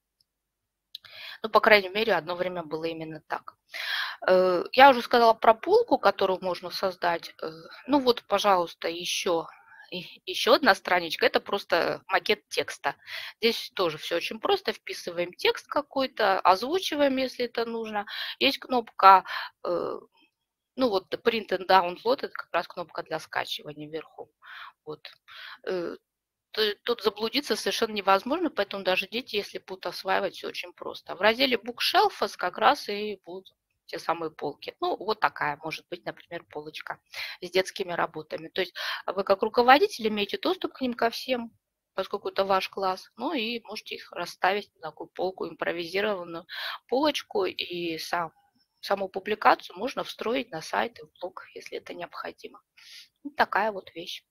S1: Ну, по крайней мере, одно время было именно так. Э, Я уже сказала про полку, которую можно создать. Э, Ну вот, пожалуйста, еще, еще одна страничка. Это просто макет текста. Здесь тоже все очень просто. Вписываем текст какой-то, озвучиваем, если это нужно. Есть кнопка, э, ну вот print and download, это как раз кнопка для скачивания вверху. Вот. Э, Т- Тут заблудиться совершенно невозможно, поэтому даже дети, если будут осваивать, все очень просто. В разделе Bookshelves как раз и будут те самые полки. Ну, вот такая может быть, например, полочка с детскими работами. То есть вы как руководитель имеете доступ к ним ко всем, поскольку это ваш класс, ну и можете их расставить на такую полку, импровизированную полочку, и сам, саму публикацию можно встроить на сайт и в блог, если это необходимо. Вот такая вот вещь.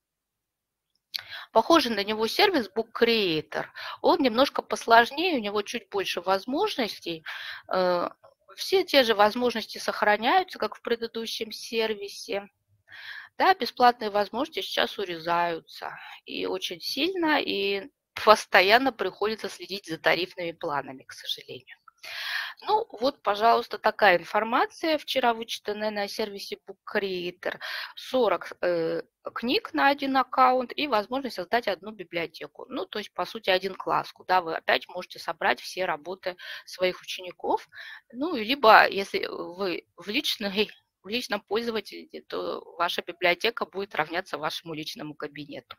S1: Похожий на него сервис Book Creator. Он немножко посложнее, у него чуть больше возможностей. Э, Все те же возможности сохраняются, как в предыдущем сервисе. Да, бесплатные возможности сейчас урезаются и очень сильно, и постоянно приходится следить за тарифными планами, к сожалению. Ну, вот, пожалуйста, такая информация, вчера вычитанная на сервисе Book Creator. сорок э, книг на один аккаунт и возможность создать одну библиотеку. Ну, то есть, по сути, один класс, куда вы опять можете собрать все работы своих учеников. Ну, либо, если вы в личной в личном пользователе, то ваша библиотека будет равняться вашему личному кабинету.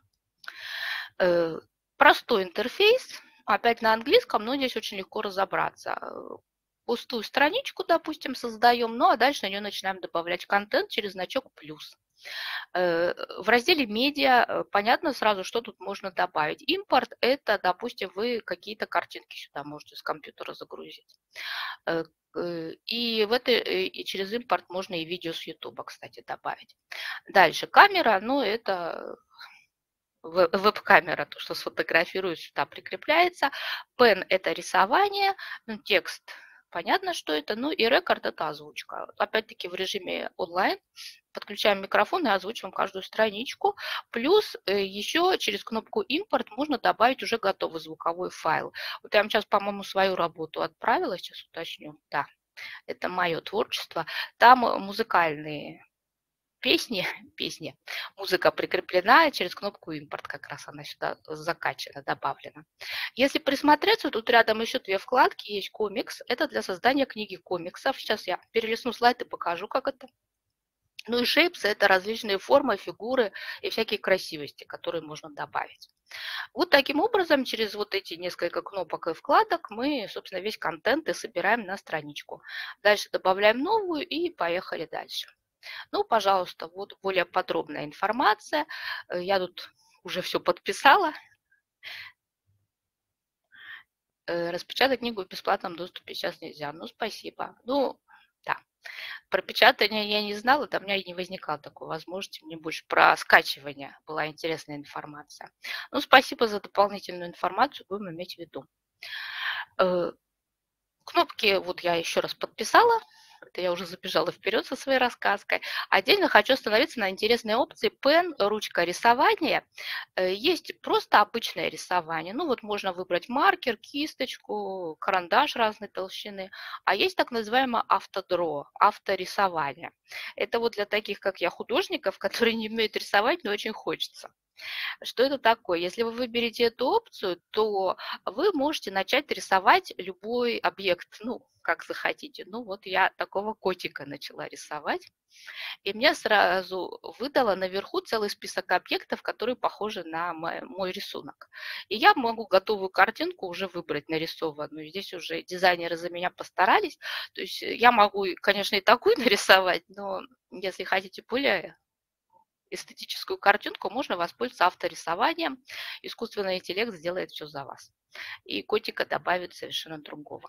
S1: Простой интерфейс, опять на английском, но здесь очень легко разобраться. Пустую страничку, допустим, создаем, ну а дальше на нее начинаем добавлять контент через значок плюс. В разделе «Медиа» понятно сразу, что тут можно добавить. Импорт – это, допустим, вы какие-то картинки сюда можете с компьютера загрузить. И, в это, и через импорт можно и видео с YouTube, кстати, добавить. Дальше камера, ну это веб-камера, то, что сфотографирует, сюда прикрепляется. Pen – это рисование, ну, текст – понятно, что это, ну и рекорд – это озвучка. Опять-таки в режиме онлайн подключаем микрофон и озвучиваем каждую страничку. Плюс еще через кнопку «Импорт» можно добавить уже готовый звуковой файл. Вот я вам сейчас, по-моему, свою работу отправила, сейчас уточню. Да, это мое творчество. Там музыкальные песни, песни, музыка прикреплена, через кнопку «Импорт» как раз она сюда закачана, добавлена. Если присмотреться, тут рядом еще две вкладки, есть комикс, это для создания книги комиксов. Сейчас я перелистну слайд и покажу, как это. Ну и Shapes – это различные формы, фигуры и всякие красивости, которые можно добавить. Вот таким образом, через вот эти несколько кнопок и вкладок мы, собственно, весь контент и собираем на страничку. Дальше добавляем новую и поехали дальше. Ну, пожалуйста, вот более подробная информация. Я тут уже все подписала. Распечатать книгу в бесплатном доступе сейчас нельзя. Ну, спасибо. Ну, да. Про печатание я не знала, там у меня и не возникало такой возможности. Мне больше про скачивание была интересная информация. Ну, спасибо за дополнительную информацию, будем иметь в виду. Кнопки вот я еще раз подписала. Это я уже забежала вперед со своей рассказкой. Отдельно хочу остановиться на интересной опции Pen, ручка рисования. Есть просто обычное рисование. Ну вот можно выбрать маркер, кисточку, карандаш разной толщины. А есть так называемое автодро, авторисование. Это вот для таких, как я, художников, которые не умеют рисовать, но очень хочется. Что это такое? Если вы выберете эту опцию, то вы можете начать рисовать любой объект, ну, как захотите. Ну, вот я такого котика начала рисовать, и мне сразу выдало наверху целый список объектов, которые похожи на мой, мой рисунок. И я могу готовую картинку уже выбрать, нарисованную. Здесь уже дизайнеры за меня постарались. То есть я могу, конечно, и такую нарисовать, но если хотите более эстетическую картинку, можно воспользоваться авторисованием. Искусственный интеллект сделает все за вас. И котика добавит совершенно другого.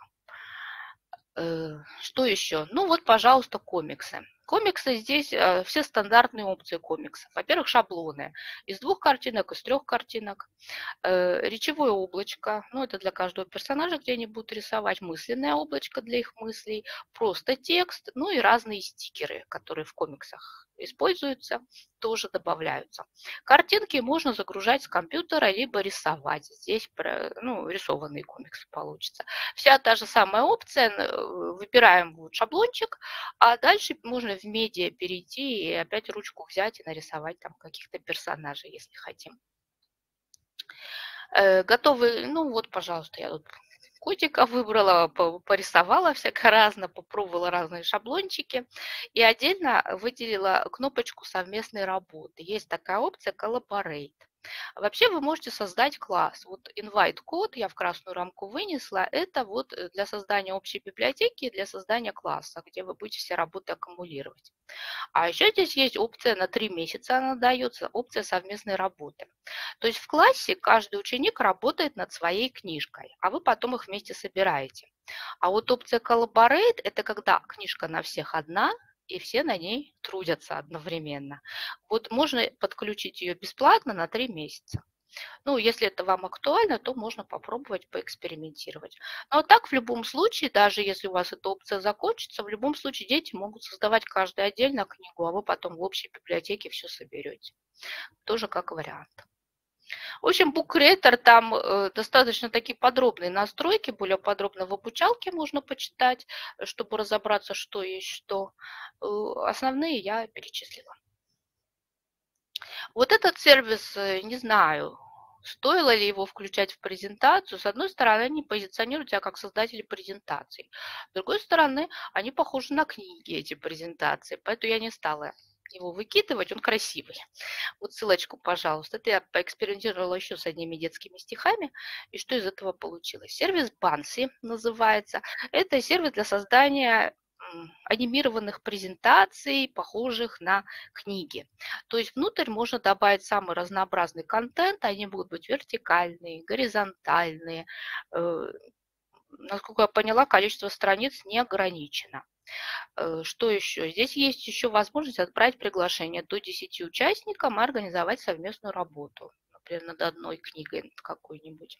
S1: Что еще? Ну вот, пожалуйста, комиксы. Комиксы здесь э, все стандартные опции комиксов. Во-первых, шаблоны из двух картинок, из трех картинок. Э, речевое облачко, ну это для каждого персонажа, где они будут рисовать. Мысленное облачко для их мыслей. Просто текст, ну и разные стикеры, которые в комиксах используются, тоже добавляются. Картинки можно загружать с компьютера, либо рисовать. Здесь ну, рисованные комиксы получится. Вся та же самая опция. Выбираем вот шаблончик, а дальше можно в медиа перейти и опять ручку взять и нарисовать там каких-то персонажей, если хотим. Готовы, ну вот, пожалуйста, я тут котика выбрала, порисовала всяко разно, попробовала разные шаблончики и отдельно выделила кнопочку совместной работы. Есть такая опция Collaborate. Вообще вы можете создать класс. Вот invite код я в красную рамку вынесла. Это вот для создания общей библиотеки, для создания класса, где вы будете все работы аккумулировать. А еще здесь есть опция на три месяца, она дается, опция совместной работы. То есть в классе каждый ученик работает над своей книжкой, а вы потом их вместе собираете. А вот опция Collaborate – это когда книжка на всех одна, и все на ней трудятся одновременно. Вот можно подключить ее бесплатно на три месяца. Ну, если это вам актуально, то можно попробовать поэкспериментировать. Но так в любом случае, даже если у вас эта опция закончится, в любом случае дети могут создавать каждый отдельно книгу, а вы потом в общей библиотеке все соберете. Тоже как вариант. В общем, Book Creator, там э, достаточно такие подробные настройки, более подробно в обучалке можно почитать, чтобы разобраться, что есть что. Э, основные я перечислила. Вот этот сервис, э, не знаю, Стоило ли его включать в презентацию? С одной стороны, они позиционируют себя как создатели презентаций. С другой стороны, они похожи на книги, эти презентации, поэтому я не стала его выкидывать, он красивый. Вот ссылочку, пожалуйста. Это я поэкспериментировала еще с одними детскими стихами, и что из этого получилось? Сервис Банси называется. Это сервис для создания анимированных презентаций, похожих на книги. То есть внутрь можно добавить самый разнообразный контент, они будут быть вертикальные, горизонтальные. Насколько я поняла, количество страниц не ограничено. Что еще? Здесь есть еще возможность отправить приглашение до десяти участникам и организовать совместную работу, например, над одной книгой какой-нибудь.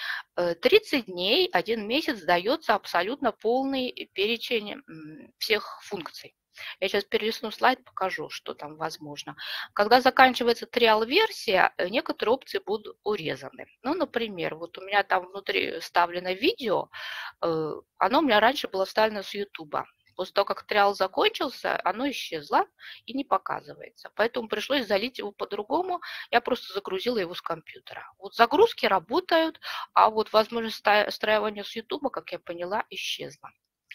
S1: тридцать дней, один месяц дается абсолютно полный перечень всех функций. Я сейчас перелистну слайд, покажу, что там возможно. Когда заканчивается триал-версия, некоторые опции будут урезаны. Ну, например, вот у меня там внутри вставлено видео, оно у меня раньше было вставлено с YouTube. После того, как триал закончился, оно исчезло и не показывается. Поэтому пришлось залить его по-другому. Я просто загрузила его с компьютера. Вот загрузки работают, а вот возможность встраивания с YouTube, как я поняла, исчезла.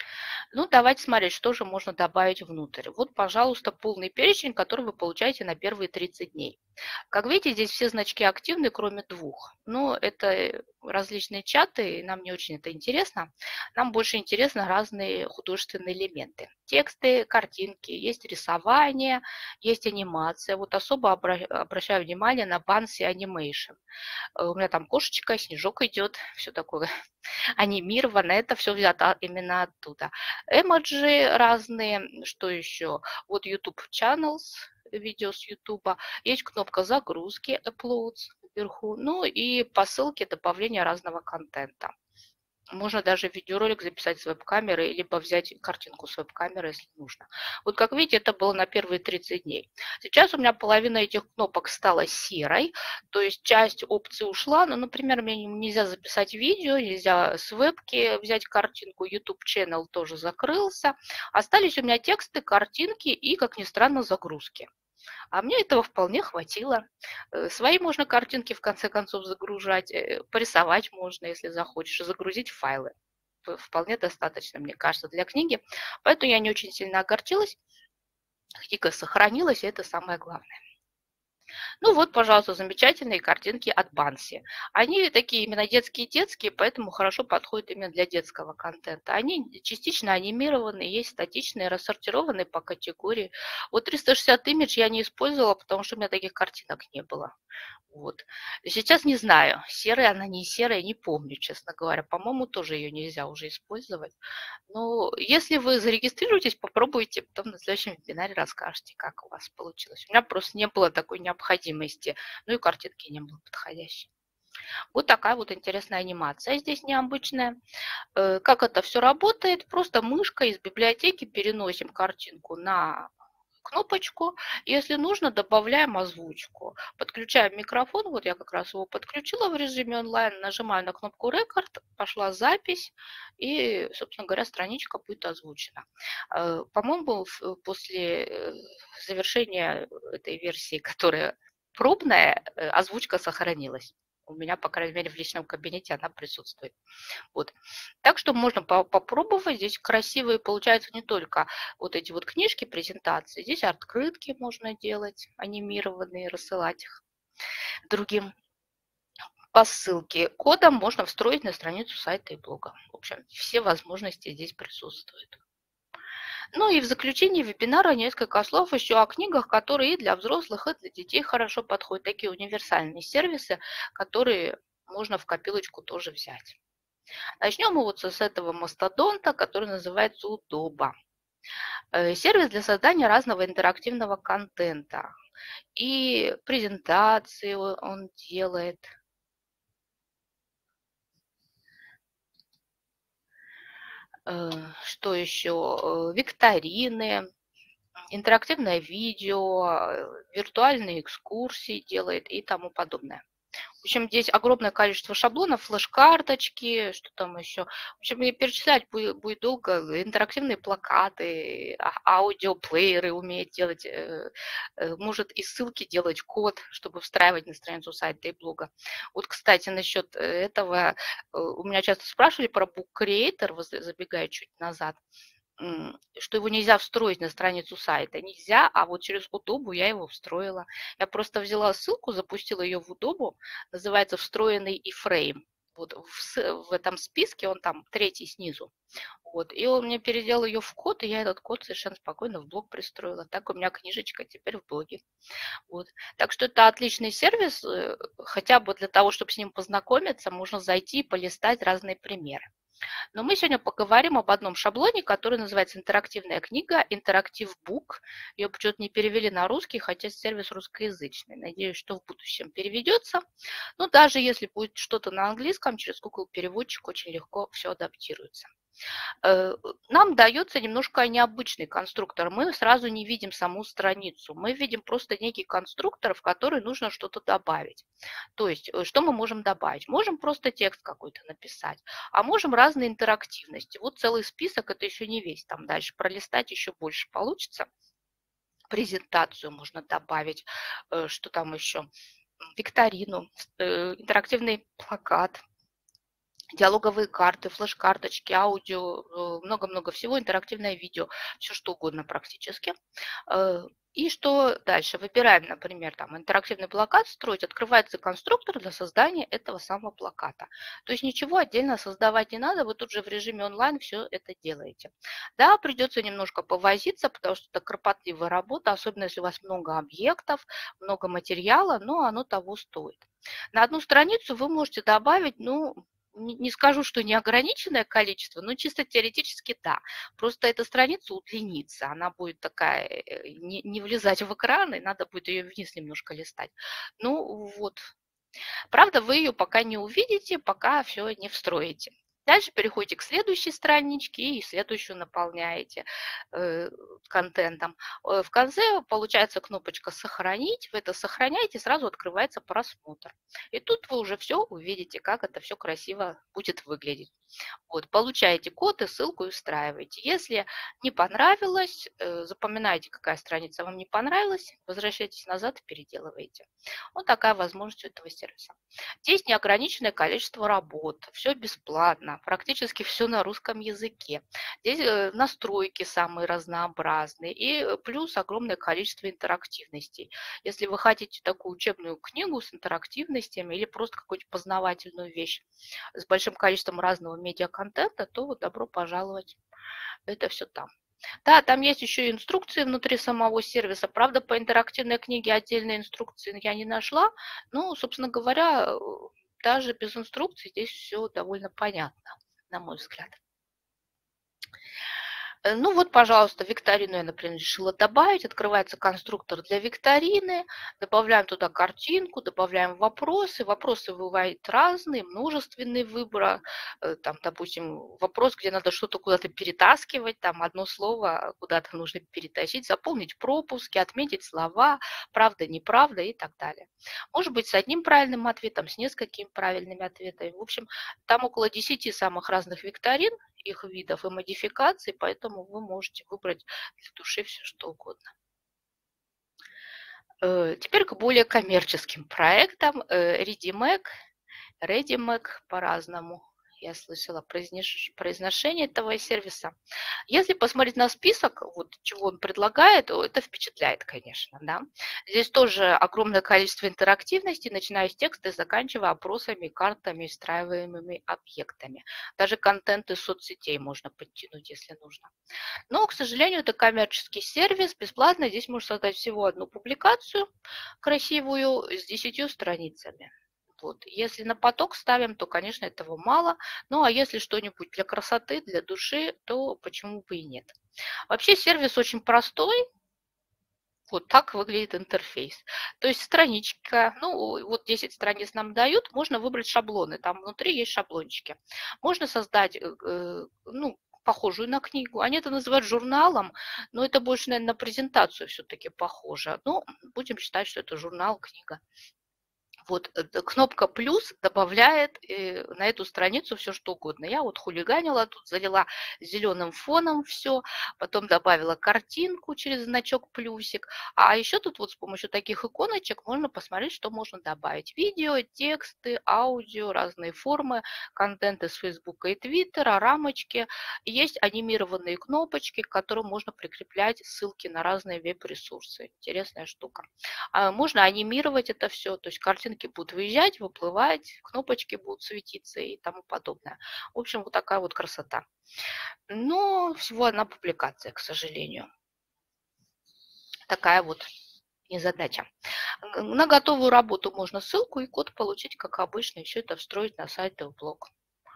S1: Ну, давайте смотреть, что же можно добавить внутрь. Вот, пожалуйста, полный перечень, который вы получаете на первые тридцать дней. Как видите, здесь все значки активны, кроме двух. Но это различные чаты, и нам не очень это интересно. Нам больше интересны разные художественные элементы. Тексты, картинки, есть рисование, есть анимация. Вот особо обращаю внимание на Bansi Animation. У меня там кошечка, снежок идет, все такое анимировано. Это все взято именно оттуда. Эмоджи разные, что еще? Вот YouTube Channels, видео с YouTube. Есть кнопка загрузки, Uploads вверху. Ну и по ссылке добавления разного контента. Можно даже видеоролик записать с веб-камеры, либо взять картинку с веб-камеры, если нужно. Вот как видите, это было на первые тридцать дней. Сейчас у меня половина этих кнопок стала серой, то есть часть опций ушла. Ну, например, мне нельзя записать видео, нельзя с вебки взять картинку, YouTube Channel тоже закрылся. Остались у меня тексты, картинки и, как ни странно, загрузки. А мне этого вполне хватило. Свои можно картинки в конце концов загружать, порисовать можно, если захочешь, загрузить файлы. Вполне достаточно, мне кажется, для книги. Поэтому я не очень сильно огорчилась. Книга сохранилась, и это самое главное. Ну вот, пожалуйста, замечательные картинки от Банси. Они такие именно детские-детские, поэтому хорошо подходят именно для детского контента. Они частично анимированные, есть статичные, рассортированные по категории. Вот триста шестьдесят имидж я не использовала, потому что у меня таких картинок не было. Вот. Сейчас не знаю, серая она, не серая, не помню, честно говоря. По-моему, тоже ее нельзя уже использовать. Но если вы зарегистрируетесь, попробуйте, потом на следующем вебинаре расскажете, как у вас получилось. У меня просто не было такой необходимости, ну и картинки не было подходящей. Вот такая вот интересная анимация здесь необычная. Как это все работает? Просто мышкой из библиотеки переносим картинку на кнопочку. Если нужно, добавляем озвучку. Подключаем микрофон. Вот я как раз его подключила в режиме онлайн. Нажимаю на кнопку рекорд. Пошла запись. И, собственно говоря, страничка будет озвучена. По-моему, после завершения этой версии, которая пробная, озвучка сохранилась. У меня, по крайней мере, в личном кабинете она присутствует. Вот. Так что можно по попробовать. Здесь красивые получаются не только вот эти вот книжки, презентации. Здесь открытки можно делать, анимированные, рассылать их другим по ссылке. Кодом можно встроить на страницу сайта и блога. В общем, все возможности здесь присутствуют. Ну и в заключении вебинара несколько слов еще о книгах, которые и для взрослых, и для детей хорошо подходят. Такие универсальные сервисы, которые можно в копилочку тоже взять. Начнем мы вот с этого мастодонта, который называется Удоба. Сервис для создания разного интерактивного контента. И презентации он делает. Что еще? Викторины, интерактивное видео, виртуальные экскурсии делает и тому подобное. В общем, здесь огромное количество шаблонов, флеш-карточки, что там еще. В общем, мне перечислять будет, будет долго. Интерактивные плакаты, а- аудиоплееры умеет делать, э, э, может и ссылки делать, код, чтобы встраивать на страницу сайта и блога. Вот, кстати, насчет э, этого, э, у меня часто спрашивали про Book Creator, воз- забегая чуть назад, м, что его нельзя встроить на страницу сайта. Нельзя, а вот через Удобу я его встроила. Я просто взяла ссылку, запустила ее в Удобу, называется «Встроенный iframe». Вот в, с- в этом списке он там третий снизу. Вот. И он мне переделал ее в код, и я этот код совершенно спокойно в блог пристроила. Так у меня книжечка теперь в блоге. Вот. Так что это отличный сервис, э, хотя бы для того, чтобы с ним познакомиться, можно зайти и полистать разные примеры. Но мы сегодня поговорим об одном шаблоне, который называется «Интерактивная книга», «Interactive Book». Ее почему-то не перевели на русский, хотя сервис русскоязычный. Надеюсь, что в будущем переведется. Но даже если будет что-то на английском, через Google переводчик очень легко все адаптируется. Э, Нам дается немножко необычный конструктор. Мы сразу не видим саму страницу. Мы видим просто некий конструктор, в который нужно что-то добавить. То есть, э, что мы можем добавить? Можем просто текст какой-то написать, а можем разные интерактивности. Вот целый список, это еще не весь. Там дальше пролистать еще больше получится. Презентацию можно добавить. Э, Что там еще? Викторину, э, интерактивный плакат, диалоговые карты, флеш-карточки, аудио, э, много-много всего, интерактивное видео, все что угодно практически. Э, И что дальше? Выбираем, например, там интерактивный плакат строить, открывается конструктор для создания этого самого плаката. То есть ничего отдельно создавать не надо, вы тут же в режиме онлайн все это делаете. Да, придется немножко повозиться, потому что это кропотливая работа, особенно если у вас много объектов, много материала, но оно того стоит. На одну страницу вы можете добавить, ну, не не скажу, что неограниченное количество, но чисто теоретически да. Просто эта страница удлинится, она будет такая, э, не, не влезать в экран, и надо будет ее вниз немножко листать. Ну вот, правда, вы ее пока не увидите, пока все не встроите. Дальше переходите к следующей страничке и следующую наполняете э, контентом. Э, В конце получается кнопочка «Сохранить». Вы это сохраняете, сразу открывается просмотр. И тут вы уже все увидите, как это все красиво будет выглядеть. Вот, получаете код и ссылку и встраиваете. Если не понравилось, э, запоминаете, какая страница вам не понравилась, возвращайтесь назад и переделываете. Вот такая возможность у этого сервиса. Здесь неограниченное количество работ, все бесплатно, практически все на русском языке. Здесь э, настройки самые разнообразные и э, плюс огромное количество интерактивностей. Если вы хотите такую учебную книгу с интерактивностями или просто какую-то познавательную вещь с большим количеством разного медиаконтента, то вот добро пожаловать. Это все там. Да, там есть еще и инструкции внутри самого сервиса. Правда, по интерактивной книге отдельные инструкции я не нашла. Ну, собственно говоря, э, даже без инструкций здесь все довольно понятно, на мой взгляд. Э, Ну вот, пожалуйста, викторину я, например, решила добавить. Открывается конструктор для викторины. Добавляем туда картинку, добавляем вопросы. Вопросы бывают разные, множественный выбор. Э, Там, допустим, вопрос, где надо что-то куда-то перетаскивать, там одно слово куда-то нужно перетащить, заполнить пропуски, отметить слова, правда, неправда и так далее. Может быть, с одним правильным ответом, с несколькими правильными ответами. В общем, там около десяти самых разных викторин, их видов и модификаций, поэтому вы можете выбрать для души все что угодно. Э, Теперь к более коммерческим проектам. Э, ReadyMac, ReadyMac по-разному. Я слышала произнеш- произношение этого сервиса. Если посмотреть на список, вот, чего он предлагает, то это впечатляет, конечно. Да? Здесь тоже огромное количество интерактивности, начиная с текста и заканчивая опросами, картами, встраиваемыми объектами. Даже контент из соцсетей можно подтянуть, если нужно. Но, к сожалению, это коммерческий сервис, бесплатно. Здесь можно создать всего одну публикацию красивую с десятью страницами. Вот. Если на поток ставим, то, конечно, этого мало. Ну, а если что-нибудь для красоты, для души, то почему бы и нет. Вообще сервис очень простой. Вот так выглядит интерфейс. То есть страничка, ну, вот десять страниц нам дают, можно выбрать шаблоны. Там внутри есть шаблончики. Можно создать, э, э, ну, похожую на книгу. Они это называют журналом, но это больше, наверное, на презентацию все-таки похоже. Ну, будем считать, что это журнал, книга. Вот кнопка плюс добавляет на эту страницу все что угодно. Я вот хулиганила, тут залила зеленым фоном все, потом добавила картинку через значок плюсик. А еще тут вот с помощью таких иконочек можно посмотреть, что можно добавить. Видео, тексты, аудио, разные формы, контент из Фейсбука и Твиттера, рамочки. Есть анимированные кнопочки, к которым можно прикреплять ссылки на разные веб-ресурсы. Интересная штука. Можно анимировать это все, то есть картинки будут выезжать, выплывать, кнопочки будут светиться и тому подобное. В общем, вот такая вот красота. Но всего одна публикация, к сожалению. Такая вот незадача. На готовую работу можно ссылку и код получить, как обычно, и все это встроить на сайт и в блог.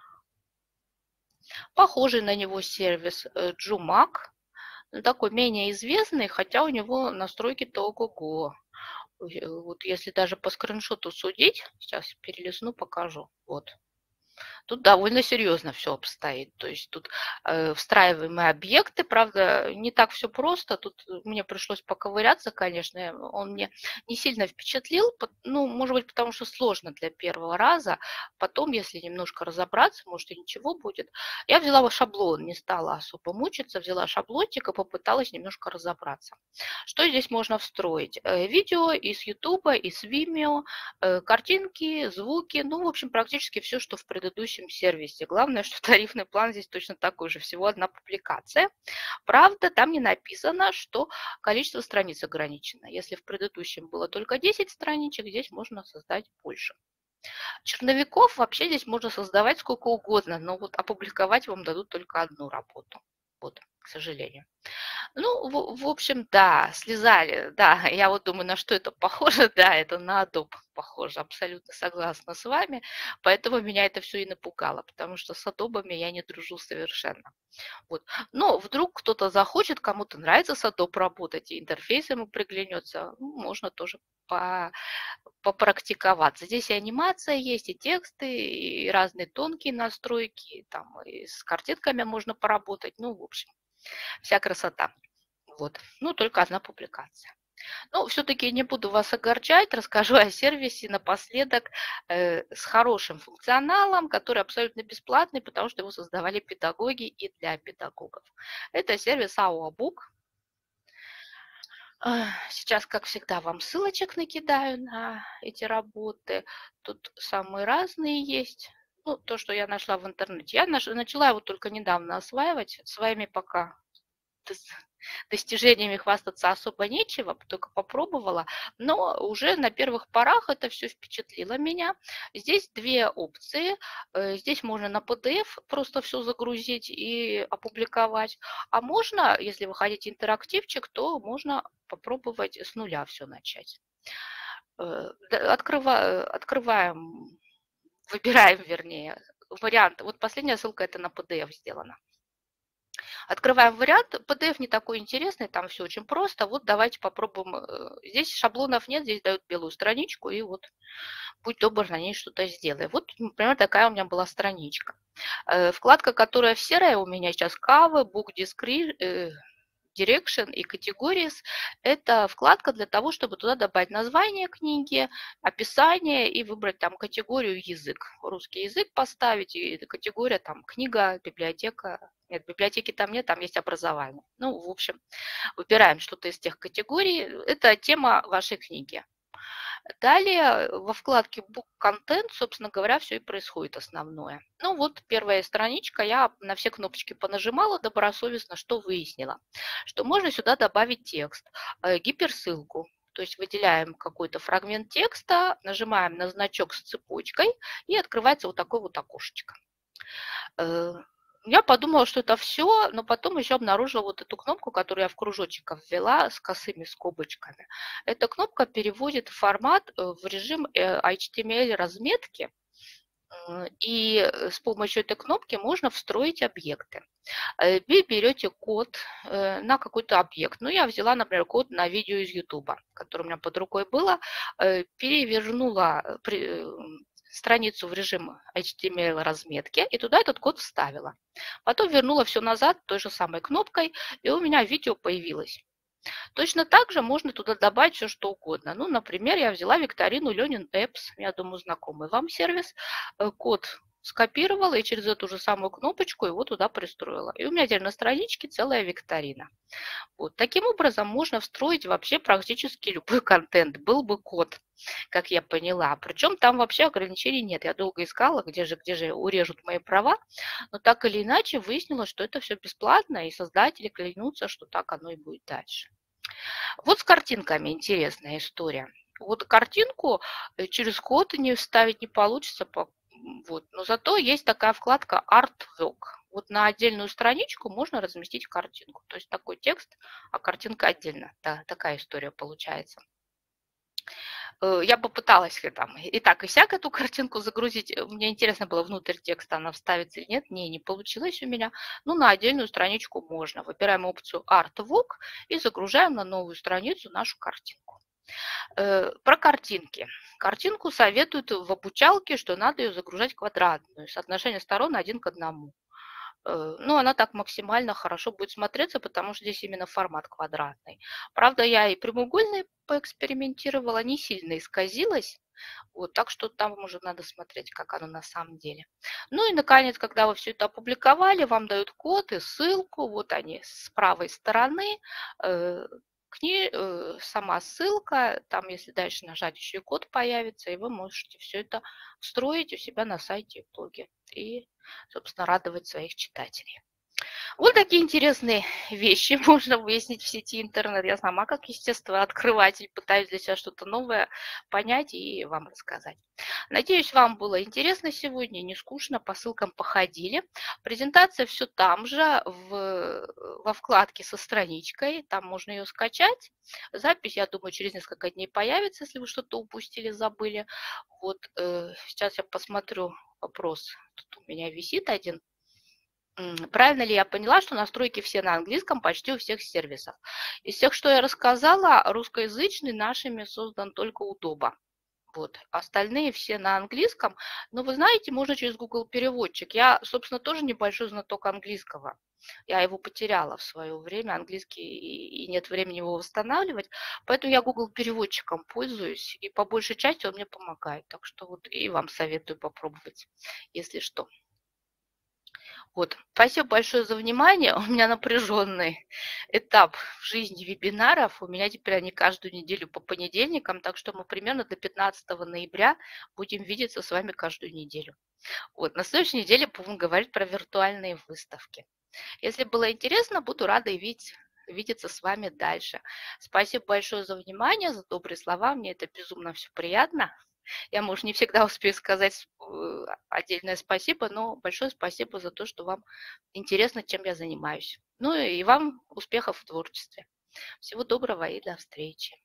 S1: Похожий на него сервис Joomla, такой менее известный, хотя у него настройки-то ого-го. Вот если даже по скриншоту судить, сейчас перелистну, покажу. Вот. Тут довольно серьезно все обстоит. То есть тут э, встраиваемые объекты, правда, не так все просто. Тут мне пришлось поковыряться, конечно. Он мне не сильно впечатлил. Ну, может быть, потому что сложно для первого раза. Потом, если немножко разобраться, может и ничего будет. Я взяла шаблон, не стала особо мучиться. Взяла шаблончик и попыталась немножко разобраться. Что здесь можно встроить? Э, видео из YouTube, из Vimeo, э, картинки, звуки. Ну, в общем, практически все, что в предыдущем сервисе. Главное, что тарифный план здесь точно такой же, всего одна публикация. Правда, там не написано, что количество страниц ограничено. Если в предыдущем было только десять страничек, здесь можно создать больше. Черновиков вообще здесь можно создавать сколько угодно, но вот опубликовать вам дадут только одну работу. Вот, к сожалению. Ну, в, в общем, да, слезали, да, я вот думаю, на что это похоже, да, это на Adobe похоже, абсолютно согласна с вами, поэтому меня это все и напугало, потому что с Adobe я не дружу совершенно. Вот. Но вдруг кто-то захочет, кому-то нравится с Adobe работать, и интерфейс ему приглянется, ну, можно тоже по, попрактиковаться. Здесь и анимация есть, и тексты, и разные тонкие настройки, там и с картинками можно поработать, ну, в общем, вся красота. Вот. Ну, только одна публикация. Но все-таки не буду вас огорчать, расскажу о сервисе напоследок э, с хорошим функционалом, который абсолютно бесплатный, потому что его создавали педагоги и для педагогов. Это сервис AuaBook. Сейчас, как всегда, вам ссылочек накидаю на эти работы. Тут самые разные есть. Ну, то, что я нашла в интернете. Я начала его только недавно осваивать. Своими пока достижениями хвастаться особо нечего, только попробовала, но уже на первых порах это все впечатлило меня. Здесь две опции. Здесь можно на пи ди эф просто все загрузить и опубликовать, а можно, если вы хотите интерактивчик, то можно попробовать с нуля все начать. Открываем, открываем, выбираем, вернее, вариант. Вот последняя ссылка это на пи ди эф сделана. Открываем вариант. пи ди эф не такой интересный, там все очень просто. Вот давайте попробуем. Здесь шаблонов нет, здесь дают белую страничку, и вот будь добр, на ней что-то сделай. Вот, например, такая у меня была страничка. Вкладка, которая серая у меня сейчас, Cover, Book Direction и Categories, это вкладка для того, чтобы туда добавить название книги, описание и выбрать там категорию язык. Русский язык поставить, и категория там книга, библиотека. Нет, библиотеки там нет, там есть образование. Ну, в общем, выбираем что-то из тех категорий. Это тема вашей книги. Далее во вкладке Book Content, собственно говоря, все и происходит основное. Ну вот первая страничка, я на все кнопочки понажимала добросовестно, что выяснила, что можно сюда добавить текст, гиперссылку. То есть выделяем какой-то фрагмент текста, нажимаем на значок с цепочкой, и открывается вот такое вот окошечко. Я подумала, что это все, но потом еще обнаружила вот эту кнопку, которую я в кружочек ввела с косыми скобочками. Эта кнопка переводит формат в режим эйч ти эм эль-разметки, и с помощью этой кнопки можно встроить объекты. Вы берете код на какой-то объект. Ну, я взяла, например, код на видео из YouTube, которое у меня под рукой было, перевернула страницу в режим эйч ти эм эль-разметки, и туда этот код вставила. Потом вернула все назад той же самой кнопкой, и у меня видео появилось. Точно так же можно туда добавить все, что угодно. Ну, например, я взяла викторину Learning Apps, я думаю, знакомый вам сервис, э, код скопировала и через эту же самую кнопочку его туда пристроила. И у меня теперь на страничке целая викторина. Вот. Таким образом можно встроить вообще практически любой контент. Был бы код, как я поняла. Причем там вообще ограничений нет. Я долго искала, где же, где же урежут мои права, но так или иначе выяснилось, что это все бесплатно, и создатели клянутся, что так оно и будет дальше. Вот с картинками интересная история. Вот картинку э, через код не вставить не получится, по- вот. Но зато есть такая вкладка Artwork. Вот на отдельную страничку можно разместить картинку. То есть такой текст, а картинка отдельно. Да, такая история получается. Э, Я попыталась э, там и так, и сяк эту картинку загрузить. Э, Мне интересно было, внутрь текста она вставится или нет. Не, не получилось у меня. Ну, на отдельную страничку можно. Выбираем опцию Artwork и загружаем на новую страницу нашу картинку. Э, Про картинки. Картинку советуют в обучалке, что надо ее загружать квадратную. Соотношение сторон один к одному. Э, Ну, она так максимально хорошо будет смотреться, потому что здесь именно формат квадратный. Правда, я и прямоугольный поэкспериментировала, не сильно исказилась. Вот, так что там уже надо смотреть, как оно на самом деле. Ну и, наконец, когда вы все это опубликовали, вам дают код и ссылку. Вот они с правой стороны. Э, К ней э, сама ссылка. Там, если дальше нажать, еще и код появится, и вы можете все это встроить у себя на сайте и блоге. И, собственно, радовать своих читателей. Вот такие интересные вещи можно выяснить в сети интернет. Я сама, как естественно, открыватель, пытаюсь для себя что-то новое понять и вам рассказать. Надеюсь, вам было интересно сегодня, не скучно, по ссылкам походили. Презентация все там же, в, во вкладке со страничкой, там можно ее скачать. Запись, я думаю, через несколько дней появится, если вы что-то упустили, забыли. Вот э, сейчас я посмотрю вопрос. Тут у меня висит один. Правильно ли я поняла, что настройки все на английском почти у всех сервисов? Из всех, что я рассказала, русскоязычный нашими создан только Удоба. Вот. Остальные все на английском. Но вы знаете, можно через Google переводчик. Я, собственно, тоже небольшой знаток английского. Я его потеряла в свое время, английский, и нет времени его восстанавливать. Поэтому я Google переводчиком пользуюсь, и по большей части он мне помогает. Так что вот и вам советую попробовать, если что. Вот. Спасибо большое за внимание. У меня напряженный этап в жизни вебинаров. У меня теперь они каждую неделю по понедельникам, так что мы примерно до пятнадцатого ноября будем видеться с вами каждую неделю. Вот. На следующей неделе будем говорить про виртуальные выставки. Если было интересно, буду рада и видеть видеться с вами дальше. Спасибо большое за внимание, за добрые слова. Мне это безумно все приятно. Я, может, не всегда успею сказать э, отдельное спасибо, но большое спасибо за то, что вам интересно, чем я занимаюсь. Ну и вам успехов в творчестве. Всего доброго и до встречи.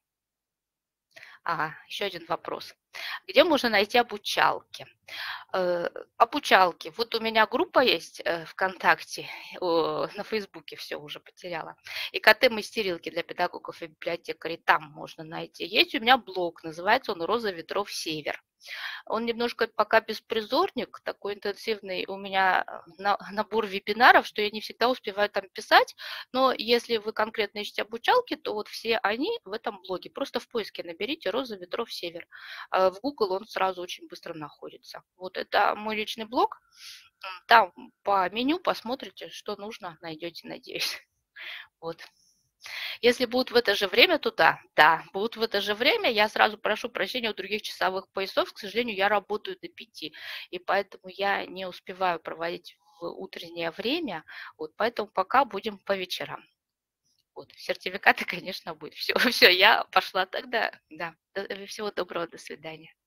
S1: Ага, еще один вопрос. Где можно найти обучалки? Э, Обучалки. Вот у меня группа есть э, ВКонтакте, о, на Фейсбуке все уже потеряла. И КТ-мастерилки для педагогов и библиотекарей там можно найти. Есть у меня блог, называется он «Роза ветров север». Он немножко пока беспризорник, такой интенсивный у меня на, набор вебинаров, что я не всегда успеваю там писать, но если вы конкретно ищете обучалки, то вот все они в этом блоге. Просто в поиске наберите «Роза ветров север». А в Google он сразу очень быстро находится. Вот это мой личный блог. Там по меню посмотрите, что нужно, найдете, надеюсь. Вот. Если будут в это же время, то да, да, будут в это же время. Я сразу прошу прощения у других часовых поясов. К сожалению, я работаю до пяти, и поэтому я не успеваю проводить в утреннее время. Вот, поэтому пока будем по вечерам. Вот, сертификаты, конечно, будет. Все, все, я пошла тогда. Да, всего доброго, до свидания.